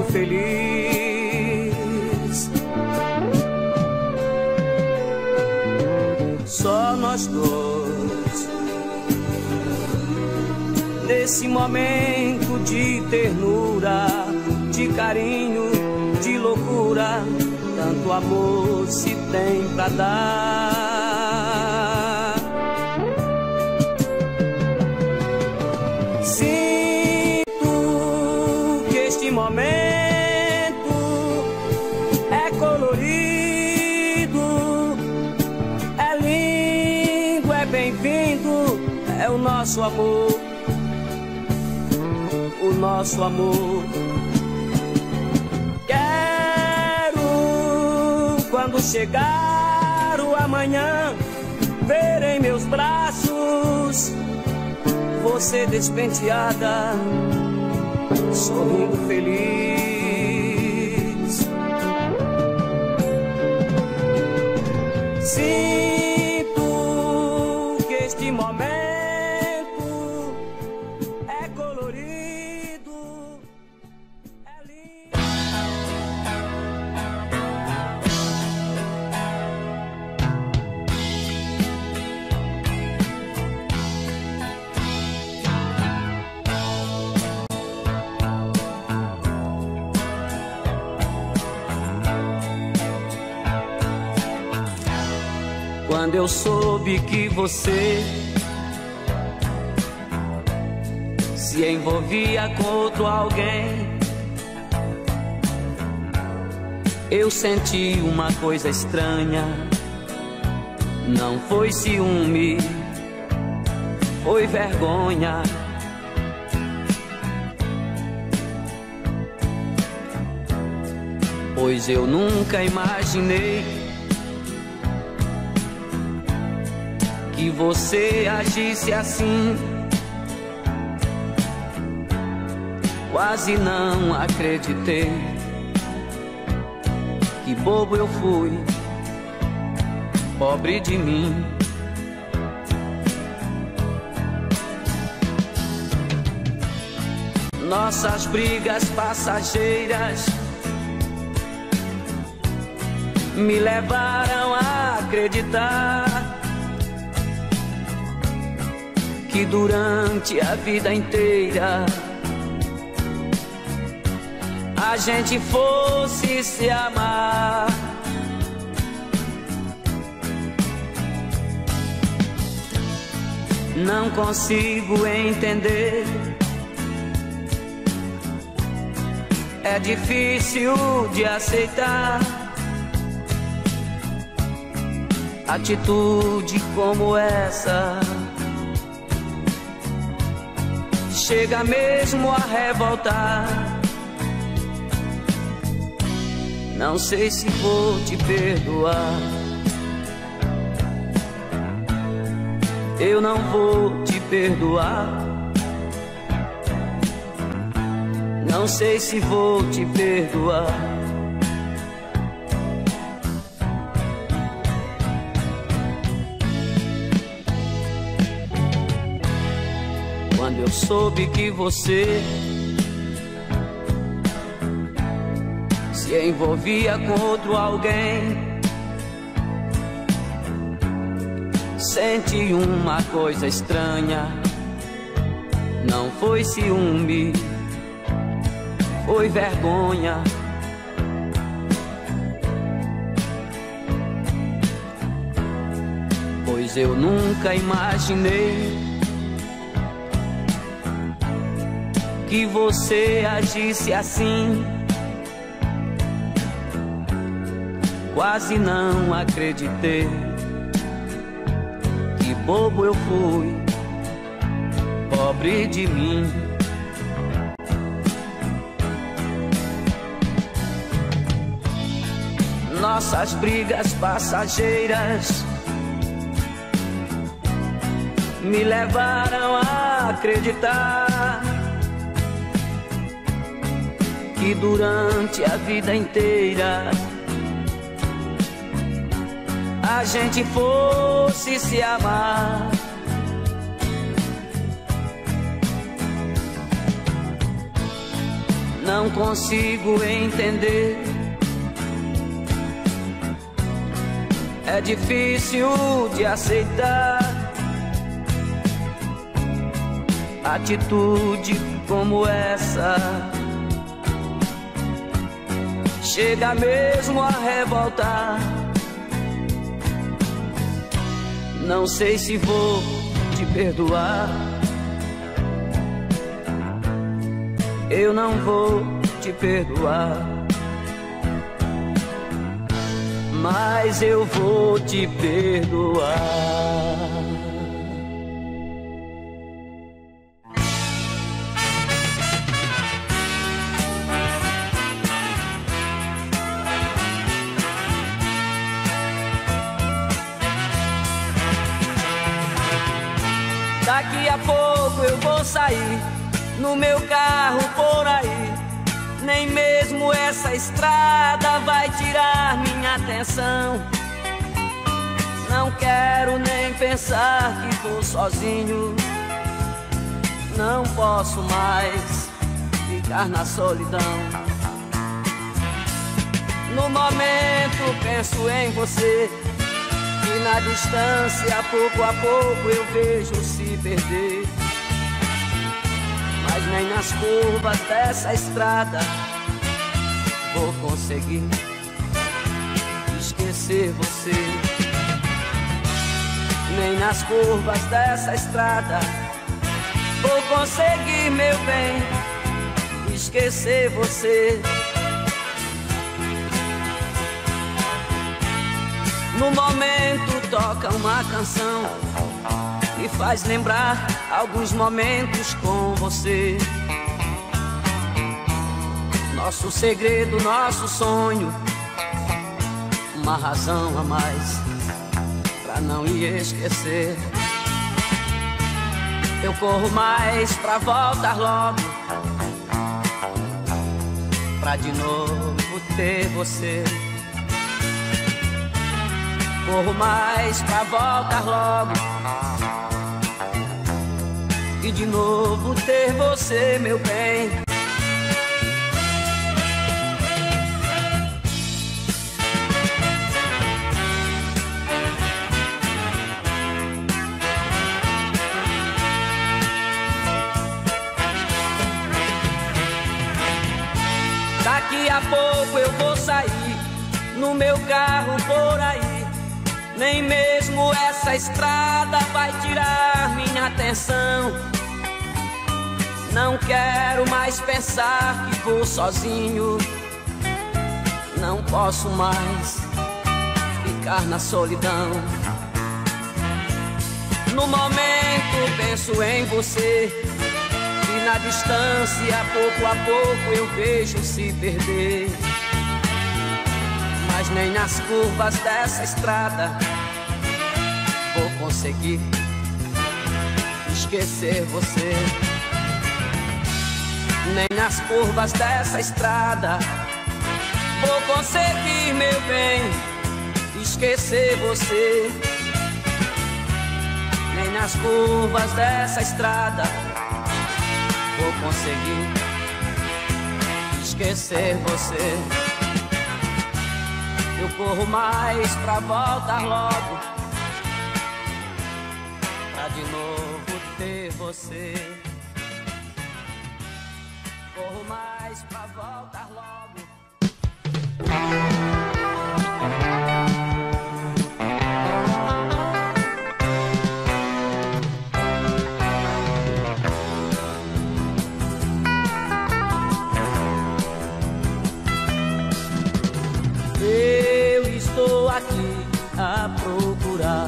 feliz. Só nós dois, nesse momento de ternura, de carinho, de loucura, tanto amor se tem pra dar. Sinto que este momento é colorido, é lindo, é bem-vindo, é o nosso amor, o nosso amor. Quero Quando chegar o amanhã, ver em meus braços você despenteada, sorrindo feliz. Sinto que este momento é colorido, é lindo. Quando eu soube que você se envolvia com outro alguém, eu senti uma coisa estranha. Não foi ciúme, foi vergonha. Pois eu nunca imaginei que você agisse assim. Quase não acreditei. Que bobo eu fui, pobre de mim. Nossas brigas passageiras me levaram a acreditar que durante a vida inteira a gente fosse se amar. Não consigo entender, é difícil de aceitar atitude como essa. Chega mesmo a revoltar. Não sei se vou te perdoar. Eu não vou te perdoar. Não sei se vou te perdoar. Quando eu soube que você se envolvia com outro alguém, senti uma coisa estranha. Não foi ciúme, foi vergonha. Pois eu nunca imaginei que você agisse assim. Quase não acreditei. Que bobo eu fui, pobre de mim. Nossas brigas passageiras me levaram a acreditar que durante a vida inteira a gente fosse se amar. Não consigo entender, é difícil de aceitar atitude como essa. Chega mesmo a revoltar. Não sei se vou te perdoar. Eu não vou te perdoar, mas eu vou te perdoar. a pouco eu vou sair no meu carro por aí. Nem mesmo essa estrada vai tirar minha atenção. Não quero nem pensar que tô sozinho. Não posso mais ficar na solidão. No momento penso em você, e na distância, pouco a pouco eu vejo se perder. Mas nem nas curvas dessa estrada vou conseguir esquecer você. Nem nas curvas dessa estrada vou conseguir, meu bem, esquecer você. No momento toca uma canção me faz lembrar alguns momentos com você. Nosso segredo, nosso sonho, uma razão a mais pra não ir esquecer. Eu corro mais pra voltar logo, pra de novo ter você. Corro mais pra voltar logo e de novo ter você, meu bem. Daqui a pouco eu vou sair no meu carro por aí. Nem mesmo essa estrada vai tirar minha atenção. Não quero mais pensar que vou sozinho. Não posso mais ficar na solidão. No momento penso em você, e na distância, pouco a pouco eu vejo se perder. Mas nem nas curvas dessa estrada vou conseguir esquecer você. Nem nas curvas dessa estrada vou conseguir, meu bem, esquecer você. Nem nas curvas dessa estrada vou conseguir esquecer você. Eu corro mais pra voltar logo, pra de novo ter você. Corro mais pra voltar logo. Estou aqui a procurar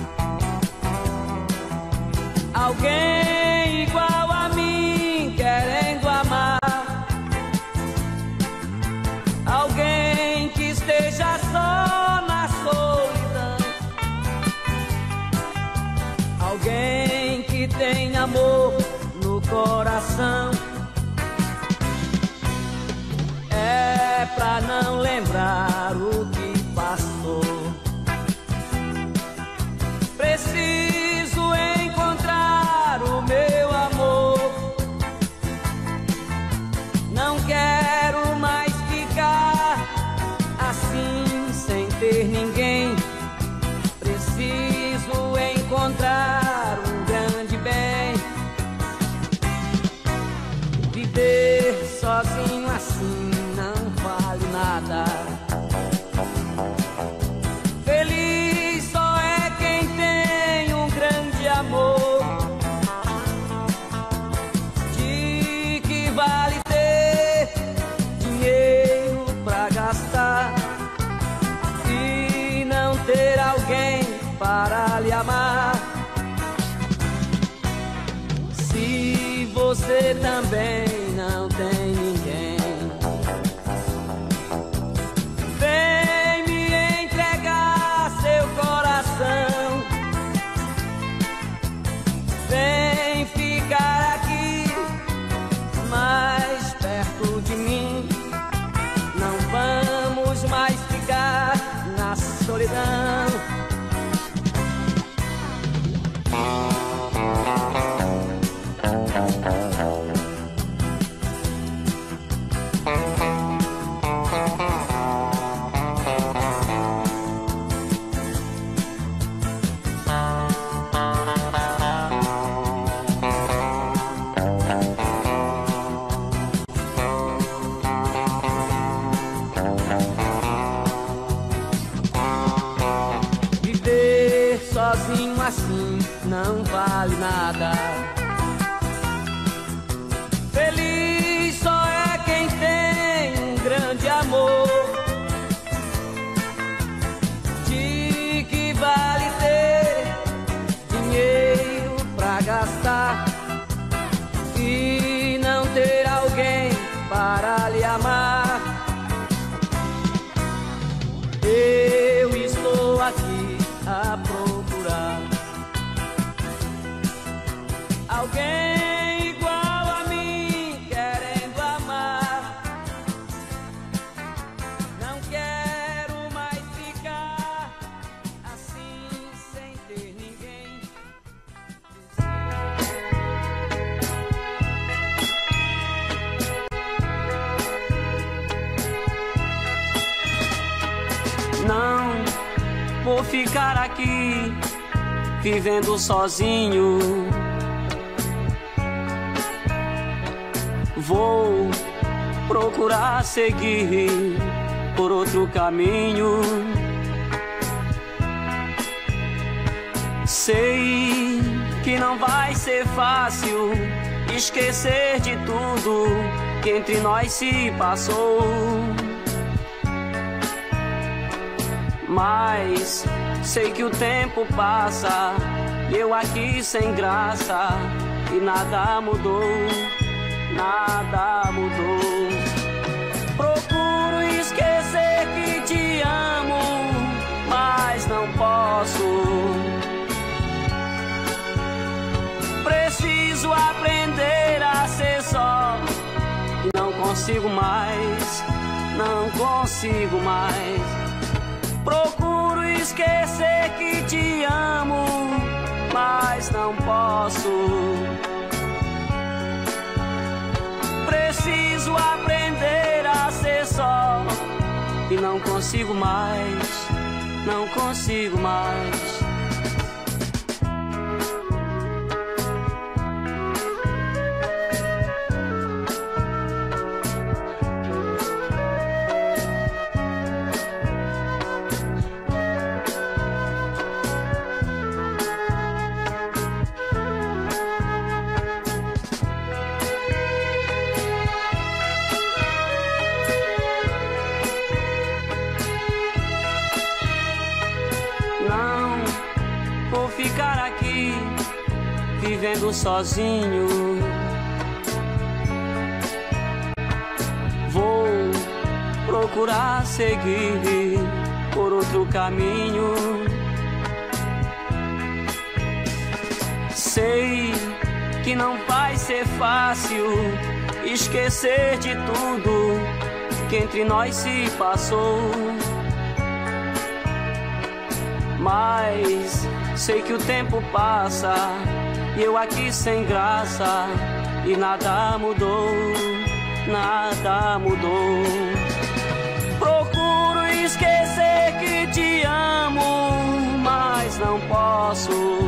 alguém igual a mim, querendo amar. Alguém que esteja só na solidão. Alguém que tem amor no coração. É pra não lembrar o que passou. Preciso encontrar o meu amor. Não quero mais ficar assim sem não vale nada. Feliz só é quem tem um grande amor. De que vale ter dinheiro pra gastar e não ter alguém para lhe amar? Eu estou aqui a procurar alguém igual a mim, querendo amar. Não quero mais ficar assim sem ter ninguém. Não vou ficar aqui vivendo sozinho. Vou procurar seguir por outro caminho. Sei que não vai ser fácil esquecer de tudo que entre nós se passou, mas sei que o tempo passa e eu aqui sem graça e nada mudou, nada mudou. Procuro esquecer que te amo, mas não posso. Preciso aprender a ser só e não consigo mais, não consigo mais. Procuro esquecer que te amo, mas não posso. Preciso aprender a ser só e não consigo mais, não consigo mais. Ficar aqui vivendo sozinho. Vou procurar seguir por outro caminho. Sei que não vai ser fácil esquecer de tudo que entre nós se passou, mas sei que o tempo passa e eu aqui sem graça e nada mudou, nada mudou. Procuro esquecer que te amo, mas não posso.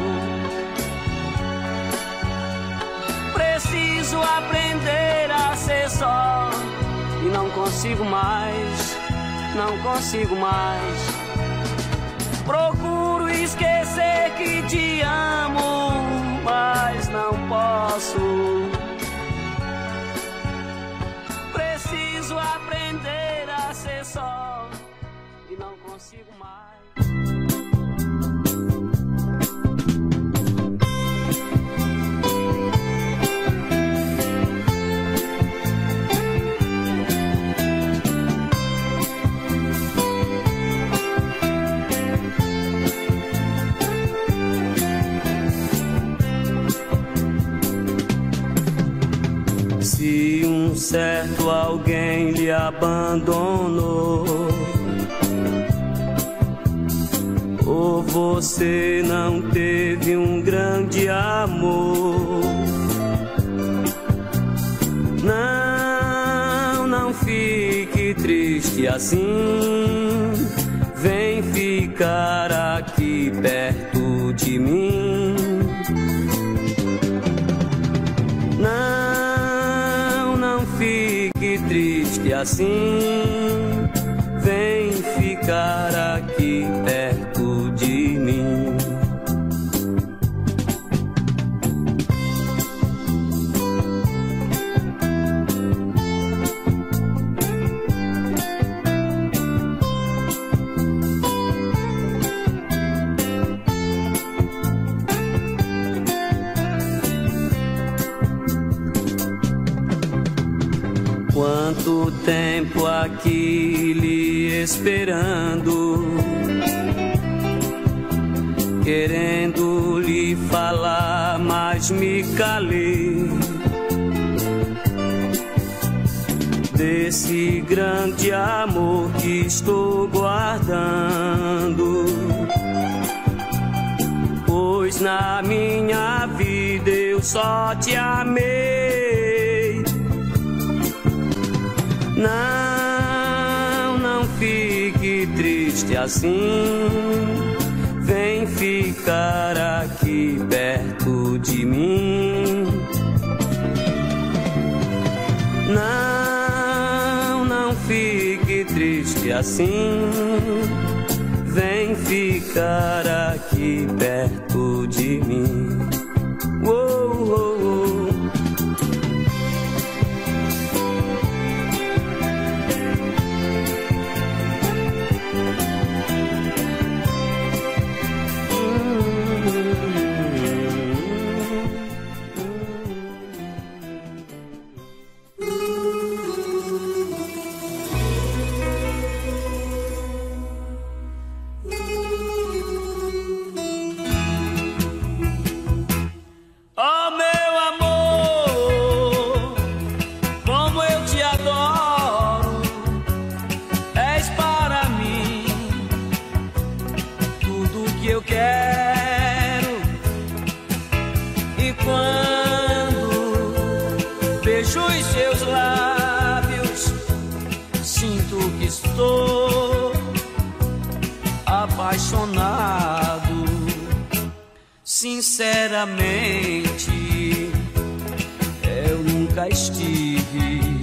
Preciso aprender a ser só e não consigo mais, não consigo mais. Procuro esquecer que te amo, mas não posso. Preciso aprender a ser só e não consigo mais. Se um certo alguém lhe abandonou, ou você não teve um grande amor, não, não fique triste assim. Vem ficar aqui perto de mim. Não, não fique triste assim. Vem ficar aqui perto de mim. fico aqui lhe esperando, querendo lhe falar, mas me calei. Desse grande amor que estou guardando, pois na minha vida eu só te amei. Não, não fique triste assim, vem ficar aqui perto de mim. Não, não fique triste assim, vem ficar aqui perto de mim. Oh, oh, oh. Apaixonado, sinceramente, eu nunca estive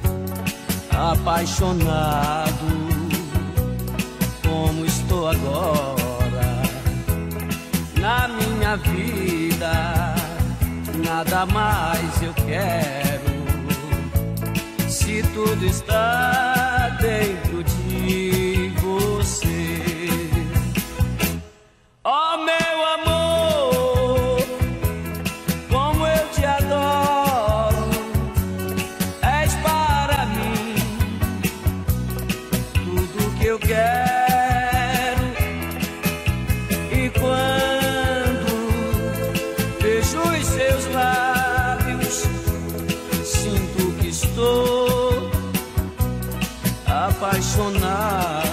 apaixonado como estou agora. Na minha vida, nada mais eu quero, se tudo está dentro de você. Oh, meu amor, como eu te adoro, és para mim tudo que eu quero. E quando vejo os seus lábios, sinto que estou apaixonado.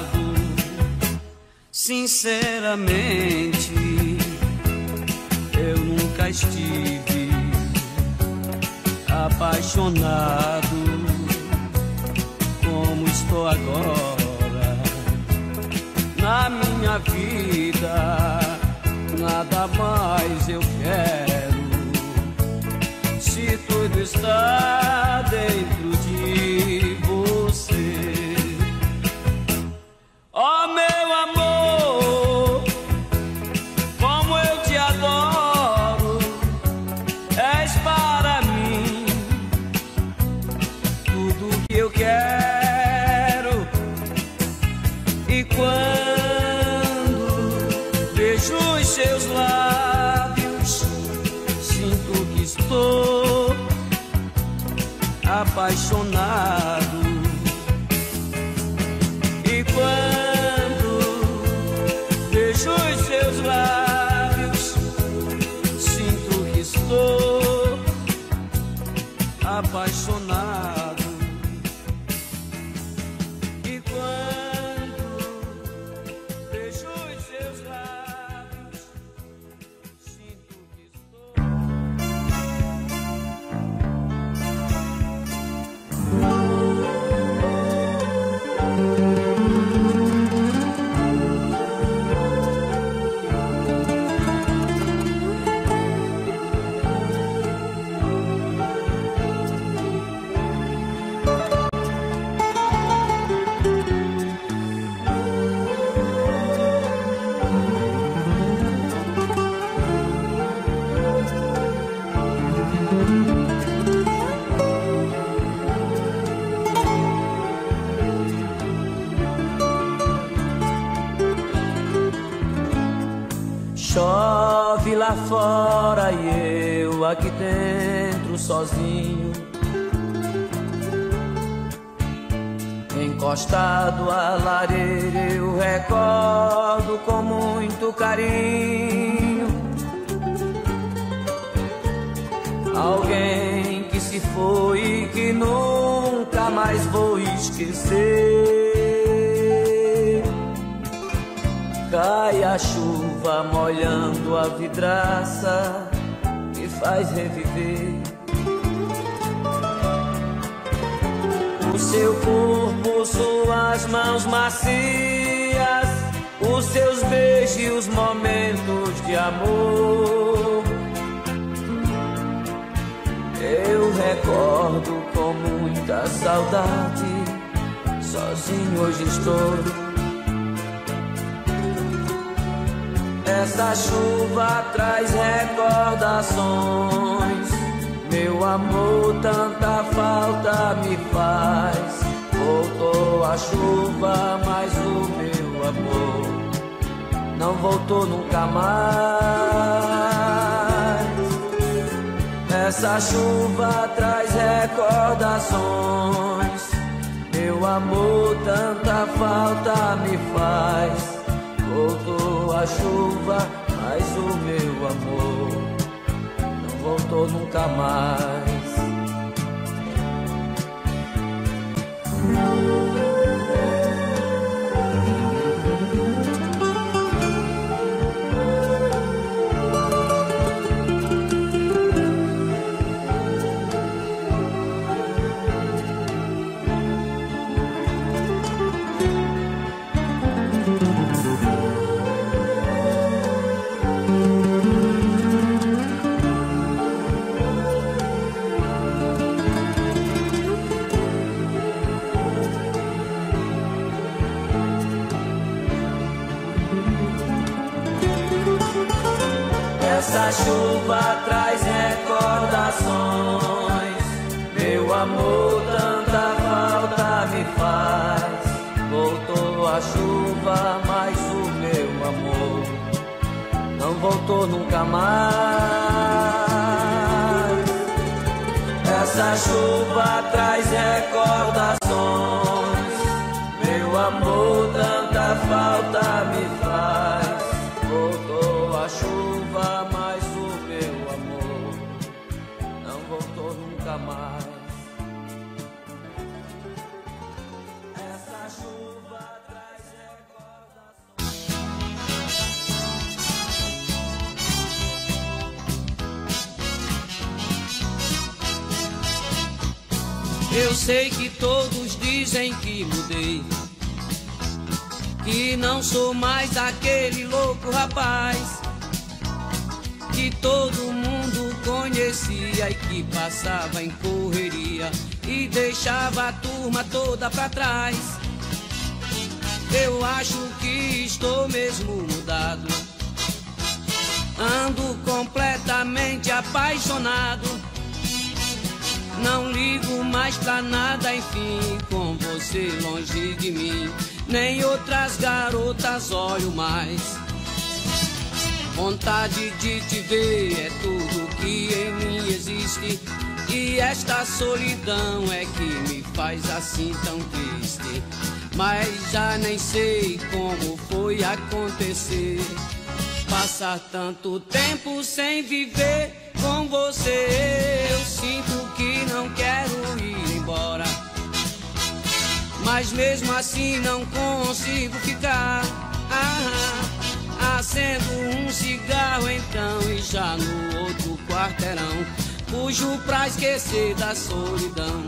Sinceramente, eu nunca estive apaixonado como estou agora. Na minha vida, nada mais eu quero, se tudo está dentro de você. Oh, meu amor, como eu te adoro, és para mim tudo que eu quero. E quando vejo os seus lábios, sinto que estou apaixonado. E quando vejo os seus lábios, sinto que estou apaixonado. E quando vejo os seus lábios, sinto que estou. Chove lá fora e eu aqui dentro sozinho, Encostado à lareira eu recordo com muito carinho alguém que se foi e que nunca mais vou esquecer. Cai a chuva molhando a vidraça, me faz reviver o seu corpo, suas mãos macias, os seus beijos e os momentos de amor. Eu recordo com muita saudade, sozinho hoje estou. Essa chuva traz recordações, meu amor, tanta falta me faz. Voltou a chuva, mas o meu amor não voltou nunca mais. Essa chuva traz recordações, meu amor, tanta falta me faz. Voltou a chuva, mas o meu amor não voltou nunca mais. Essa chuva traz recordações, meu amor, tanta falta me faz. Voltou a chuva, mas o meu amor não voltou nunca mais. Essa chuva traz recordações, meu amor, tanta falta me faz. Voltou a chuva, mas o meu amor não voltou nunca mais. Essa chuva traz recordações. Eu sei que todos dizem que mudei, que não sou mais aquele louco rapaz que todo mundo conhecia e que passava em correria e deixava a turma toda pra trás. Eu acho que estou mesmo mudado, ando completamente apaixonado. Não ligo mais pra nada, enfim, com você longe de mim. Nem outras garotas olho mais. Vontade de te ver é tudo que em mim existe, e esta solidão é que me faz assim tão triste. Mas já nem sei como foi acontecer, passar tanto tempo sem viver com você. Eu sinto que não quero ir embora, mas mesmo assim não consigo ficar. Ah, acendo um cigarro então e já no outro quarteirão fujo pra esquecer da solidão.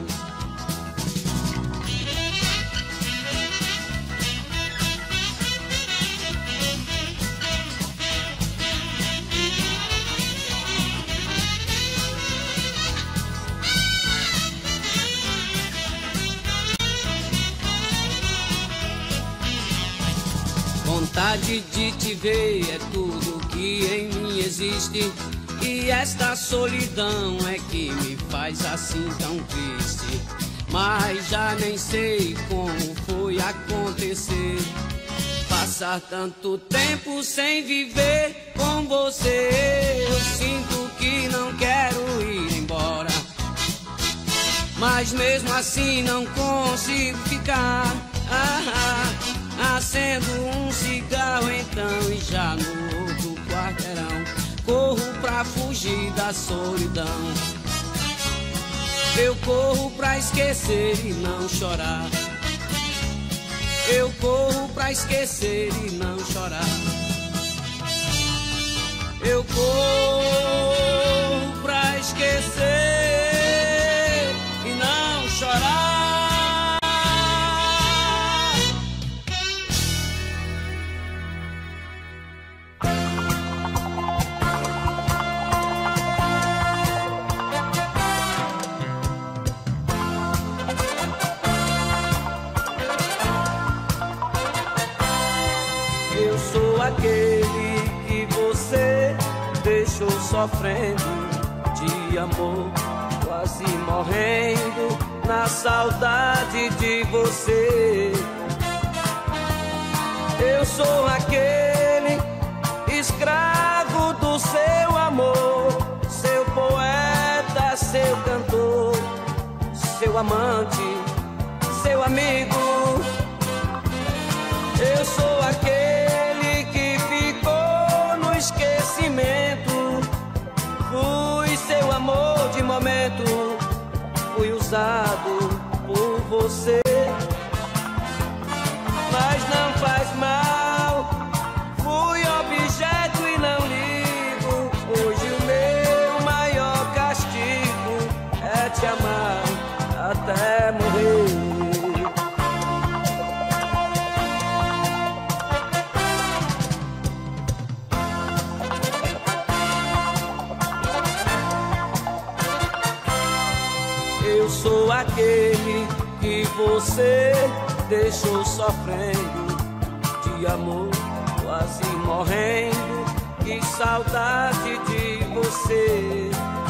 Vontade de te ver é tudo que em mim existe, e esta solidão é que me faz assim tão triste. Mas já nem sei como foi acontecer, passar tanto tempo sem viver com você. Eu sinto que não quero ir embora, mas mesmo assim não consigo ficar. Ah, ah, acendo um cigarro então e já no outro quarteirão corro pra fugir da solidão. Eu corro pra esquecer e não chorar. Eu corro pra esquecer e não chorar. Eu corro pra esquecer e não chorar. Eu sou aquele que você deixou sofrendo de amor, quase morrendo na saudade de você. Eu sou aquele escravo do seu amor, seu poeta, seu cantor, seu amante, seu amigo. Eu sou aquele que ficou no esquecimento. Fui seu amor de momento, fui usado por você. Mas não faz mal, fui objeto e não ligo. Hoje o meu maior castigo é te amar até morrer. Eu sou aquele que você deixou sofrendo de amor, quase morrendo de saudade de você.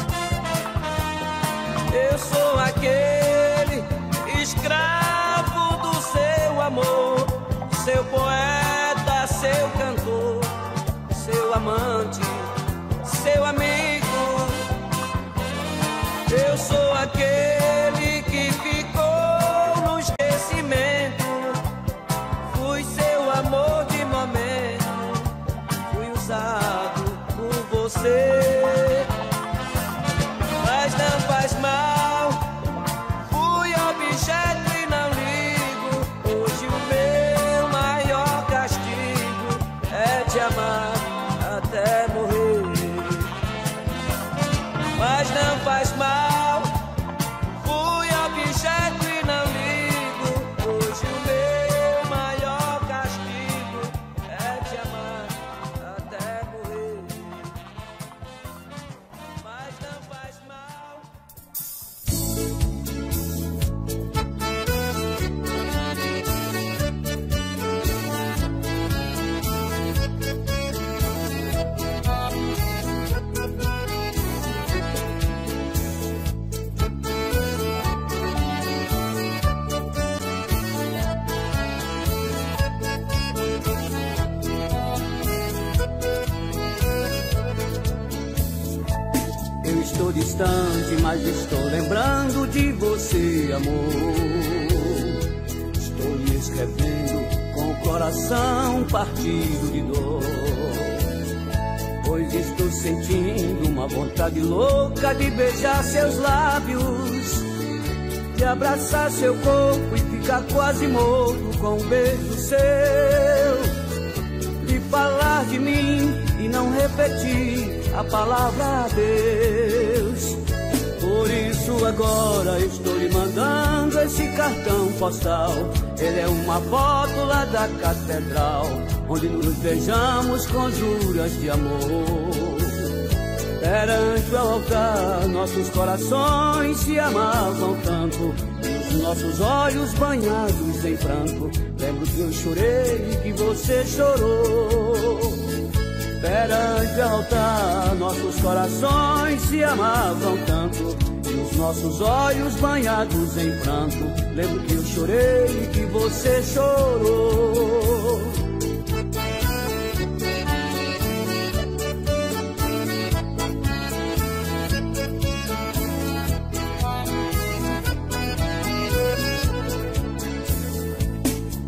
Eu sou aquele escravo do seu amor, seu poeta, seu cantor, seu amante, seu amigo. Eu sou aquele que ficou no esquecimento. Fui seu amor de momento, fui usado por você. Mas não faz mal, fui objeto e não ligo. Hoje o meu maior castigo é te amar até morrer. Mas não faz mal, fui objeto e não ligo. Hoje o meu maior castigo é te amar até morrer. Mas não faz mal. Estou distante, mas estou lembrando de você, amor. Estou lhe escrevendo com o coração partido de dor, pois estou sentindo uma vontade louca de beijar seus lábios, de abraçar seu corpo e ficar quase morto com um beijo seu, de falar de mim e não repetir a palavra adeus. Por isso agora estou lhe mandando esse cartão postal. Ele é uma foto lá da catedral, onde nos beijamos com juras de amor. Perante o altar nossos corações se amavam tanto, e os nossos olhos banhados em pranto. Lembro que eu chorei e que você chorou. Perante o altar nossos corações se amavam tanto, e os nossos olhos banhados em pranto. Lembro que eu chorei e que você chorou.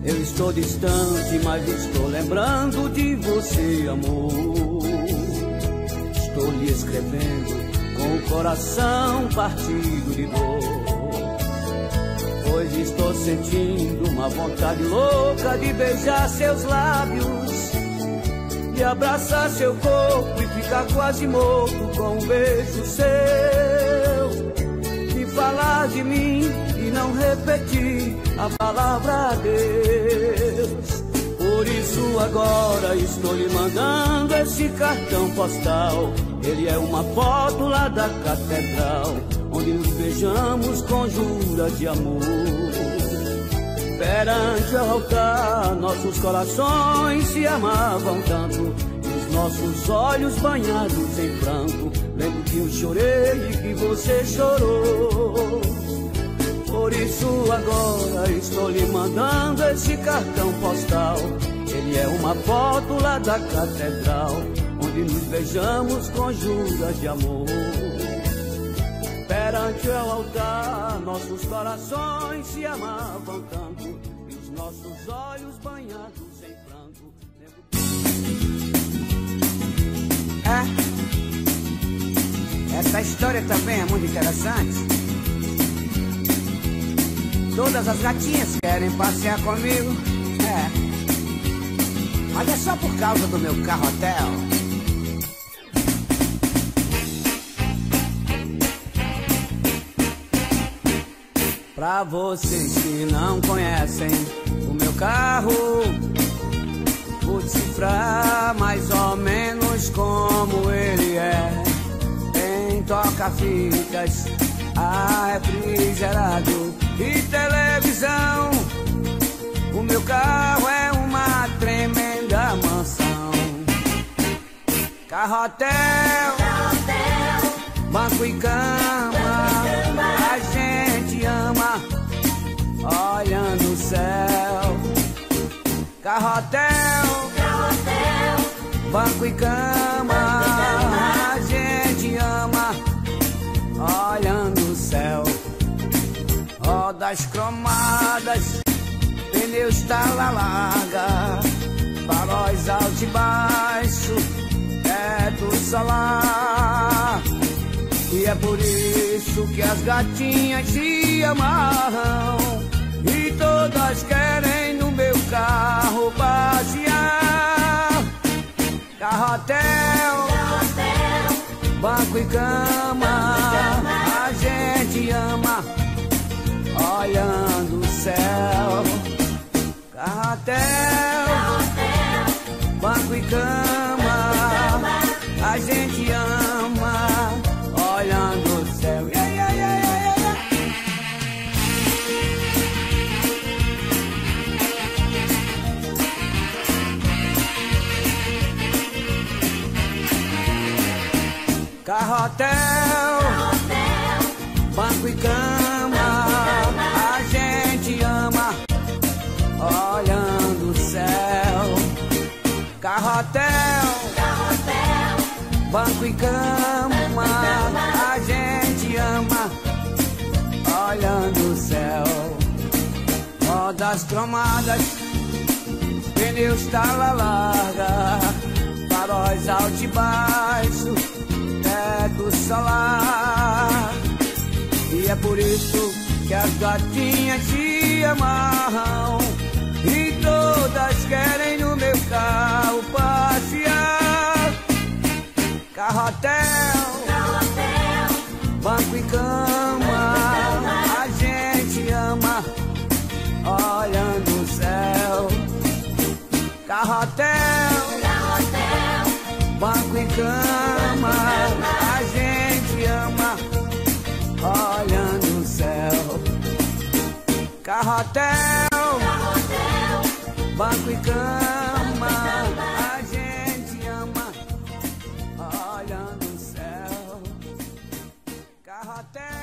Eu estou distante, mas estou lembrando de você, amor. Estou lhe escrevendo com o coração partido de dor, pois estou sentindo uma vontade louca de beijar seus lábios, de abraçar seu corpo e ficar quase morto com um beijo seu, de falar de mim e não repetir a palavra adeus. Por isso agora estou lhe mandando esse cartão postal. Ele é uma foto lá da catedral, onde nos beijamos com juras de amor. Perante o altar, nossos corações se amavam tanto, e os nossos olhos banhados em pranto. Lembro que eu chorei e que você chorou. Por isso agora estou lhe mandando esse cartão postal. Ele é uma foto lá da catedral, onde nos beijamos com juras de amor. Perante o altar, nossos corações se amavam tanto, e os nossos olhos banhados em pranto. É, essa história também é muito interessante. Todas as gatinhas querem passear comigo, é, mas é só por causa do meu carro-hotel. Pra vocês que não conhecem o meu carro, vou decifrar mais ou menos como ele é. Tem toca-fitas, ar refrigerado e televisão. O meu carro é uma tremenda mansão. Carro-hotel, banco e cama, a gente ama olhando o céu. Carro-hotel, banco e cama, a gente ama olhando o céu. Rodas cromadas, pneus tala larga, faróis alto e baixo, teto solar. E é por isso que as gatinhas se amarram, e todas querem no meu carro passear. Carro-hotel, banco e cama, a gente ama olhando o céu. Carro-hotel, banco e cama, a gente ama olhando o céu. Yeah, yeah, yeah, yeah, yeah. Carro-hotel, banco e cama, a gente ama olhando o céu. Carro-hotel, banco e cama, a gente ama olhando o céu. Rodas cromadas, pneus tala larga, faróis alto e baixo, teto solar. E é por isso que as gatinhas se amarram, e todas querem no meu carro passear. Carro-hotel, banco e cama, a gente ama olhando o céu. Carro-hotel, banco e cama, a gente ama olhando o céu. Carro-hotel, banco e cama, a gente ama olhando o céu. Carro-hotel.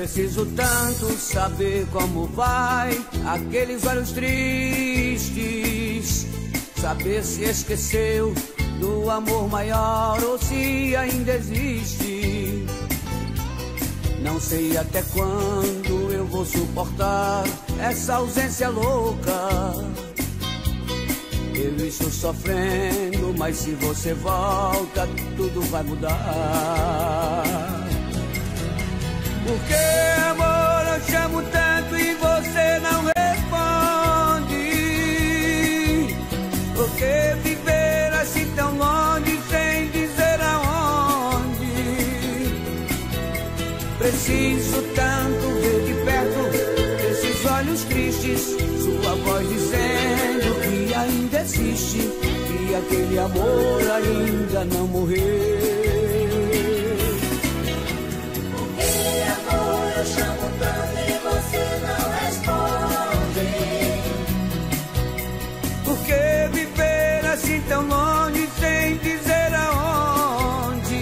preciso tanto saber como vai aqueles olhos tristes, saber se esqueceu do amor maior ou se ainda existe. Não sei até quando eu vou suportar essa ausência louca. Eu estou sofrendo, mas se você volta, tudo vai mudar. Porque, amor, eu chamo tanto e você não responde. Porque viver assim tão longe sem dizer aonde. Preciso tanto ver de perto esses olhos tristes, sua voz dizendo que ainda existe, que aquele amor ainda não morreu. Eu chamo tanto e você não responde. Por que viver assim tão longe sem dizer aonde?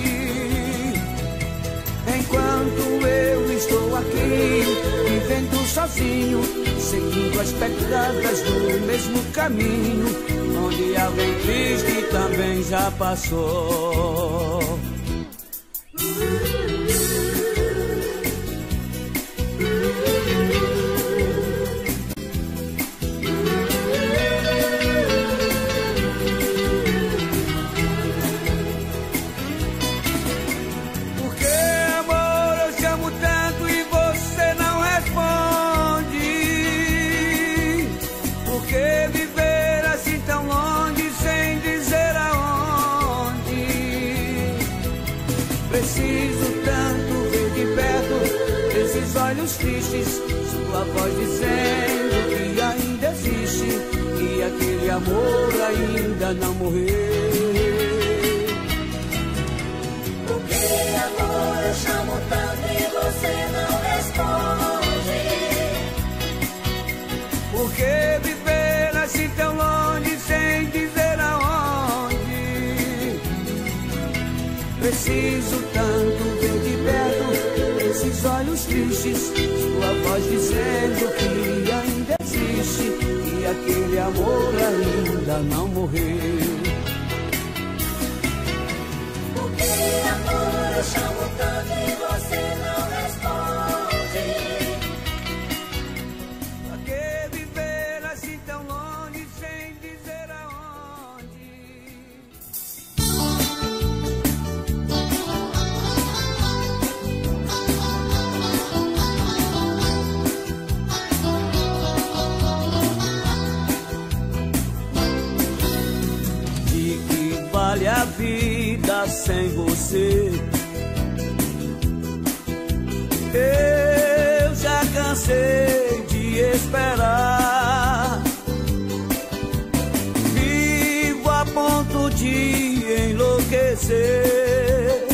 Enquanto eu estou aqui, vivendo sozinho, seguindo as pegadas do mesmo caminho, onde alguém triste também já passou. Olhos tristes, sua voz dizendo que ainda existe, que aquele amor ainda não morreu. Porque amor eu chamo tanto e você não responde. Porque viver assim tão longe sem dizer aonde. Preciso tanto ver de perto esses olhos tristes, sua voz dizendo que ainda existe, que aquele amor ainda não morreu. Porque amor eu chamo tanto e você não responde. Pra que viver assim tão longe sem dizer aonde? Vale a vida sem você. Eu já cansei de esperar. Vivo a ponto de enlouquecer.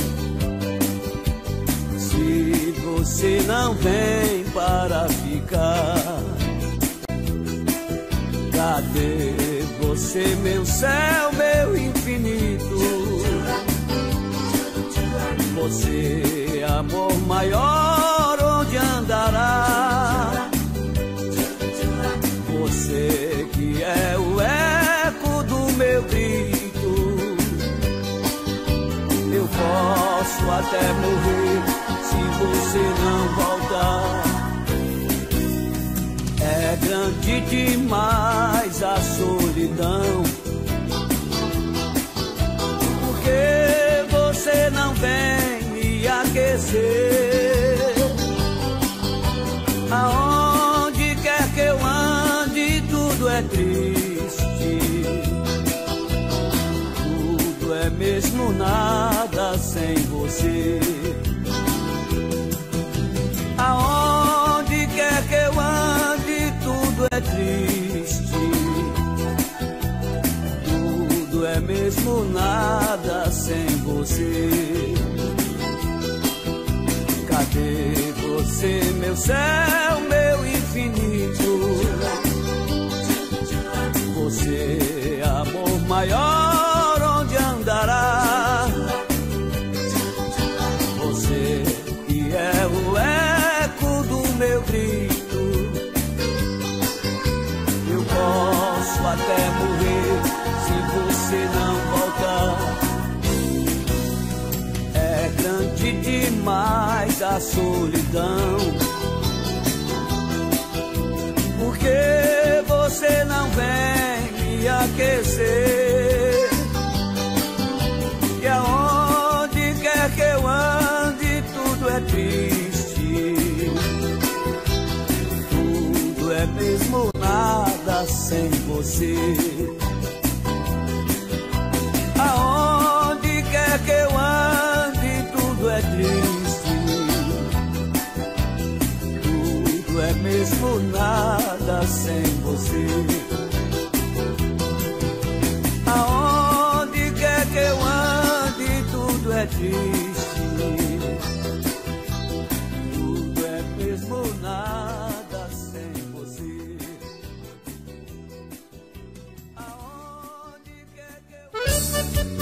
Se você não vem para ficar, cadê você, meu céu, meu infinito? Você, amor maior, onde andará? Você que é o eco do meu grito. Eu posso até morrer se você não voltar. É grande demais a solidão. Porque você não vem me aquecer. Aonde quer que eu ande, tudo é triste. Tudo é mesmo nada sem você. Aonde quer que eu ande, tudo é triste. Tudo é mesmo nada sem você. Cadê você, meu céu, meu infinito? Você, amor maior, onde andará? Você que é o eco até morrer se você não voltar. É grande demais a solidão, porque você não vem me aquecer. E aonde quer que eu ande, tudo é triste, tudo é mesmo nada sem você. Aonde quer que eu ande, tudo é triste, tudo é mesmo nada sem você. Aonde quer que eu ande, tudo é triste, tudo é mesmo nada sem você. Aonde quer que eu...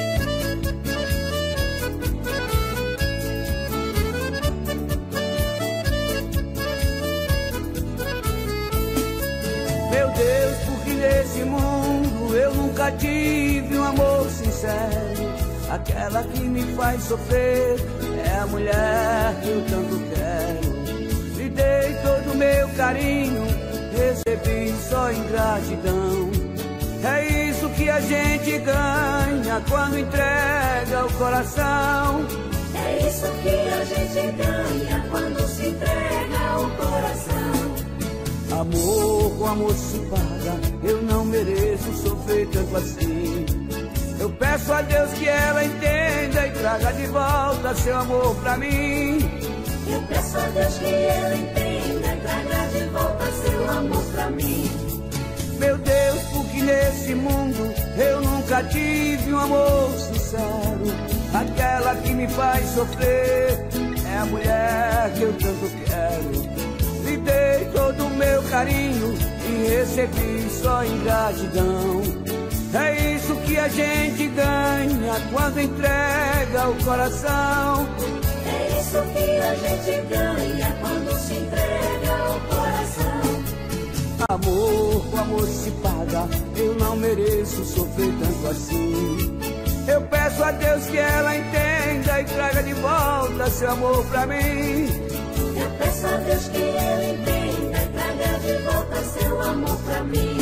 Meu Deus, porque nesse mundo eu nunca tive um amor sincero. Aquela que me faz sofrer é a mulher que eu tanto quero. Lhe dei todo o meu carinho, recebi só ingratidão. É isso que a gente ganha quando entrega o coração. É isso que a gente ganha quando se entrega o coração. Amor com amor se paga, eu não mereço sofrer tanto assim. Eu peço a Deus que ela entenda e traga de volta seu amor pra mim. Eu peço a Deus que ela entenda e traga de volta seu amor pra mim. Meu Deus, porque nesse mundo eu nunca tive um amor sincero. Aquela que me faz sofrer é a mulher que eu tanto quero. Lhe dei todo o meu carinho e recebi só ingratidão. É isso que a gente ganha quando entrega o coração. É isso que a gente ganha quando se entrega o coração. Amor com amor se paga, eu não mereço sofrer tanto assim. Eu peço a Deus que ela entenda e traga de volta seu amor pra mim. Eu peço a Deus que ela entenda e traga de volta seu amor pra mim.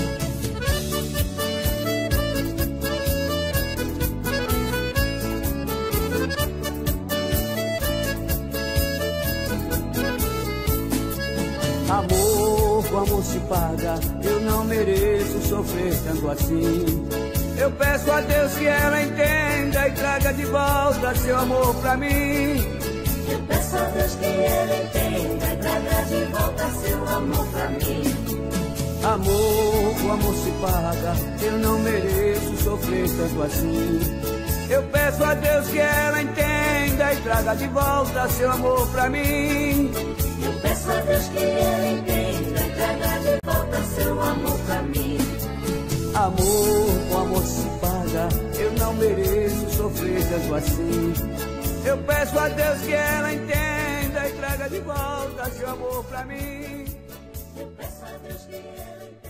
Amor com amor se paga, eu não mereço sofrer tanto assim. Eu peço a Deus que ela entenda e traga de volta seu amor pra mim. Eu peço a Deus que ela entenda e traga de volta seu amor pra mim. Amor com amor se paga, eu não mereço sofrer tanto assim. Eu peço a Deus que ela entenda e traga de volta seu amor pra mim. Eu peço a Deus que ela entenda e traga de volta seu amor pra mim. Amor com amor se paga, eu não mereço sofrer tanto assim. Eu peço a Deus que ela entenda e traga de volta seu amor pra mim. Eu peço a Deus que ela entenda.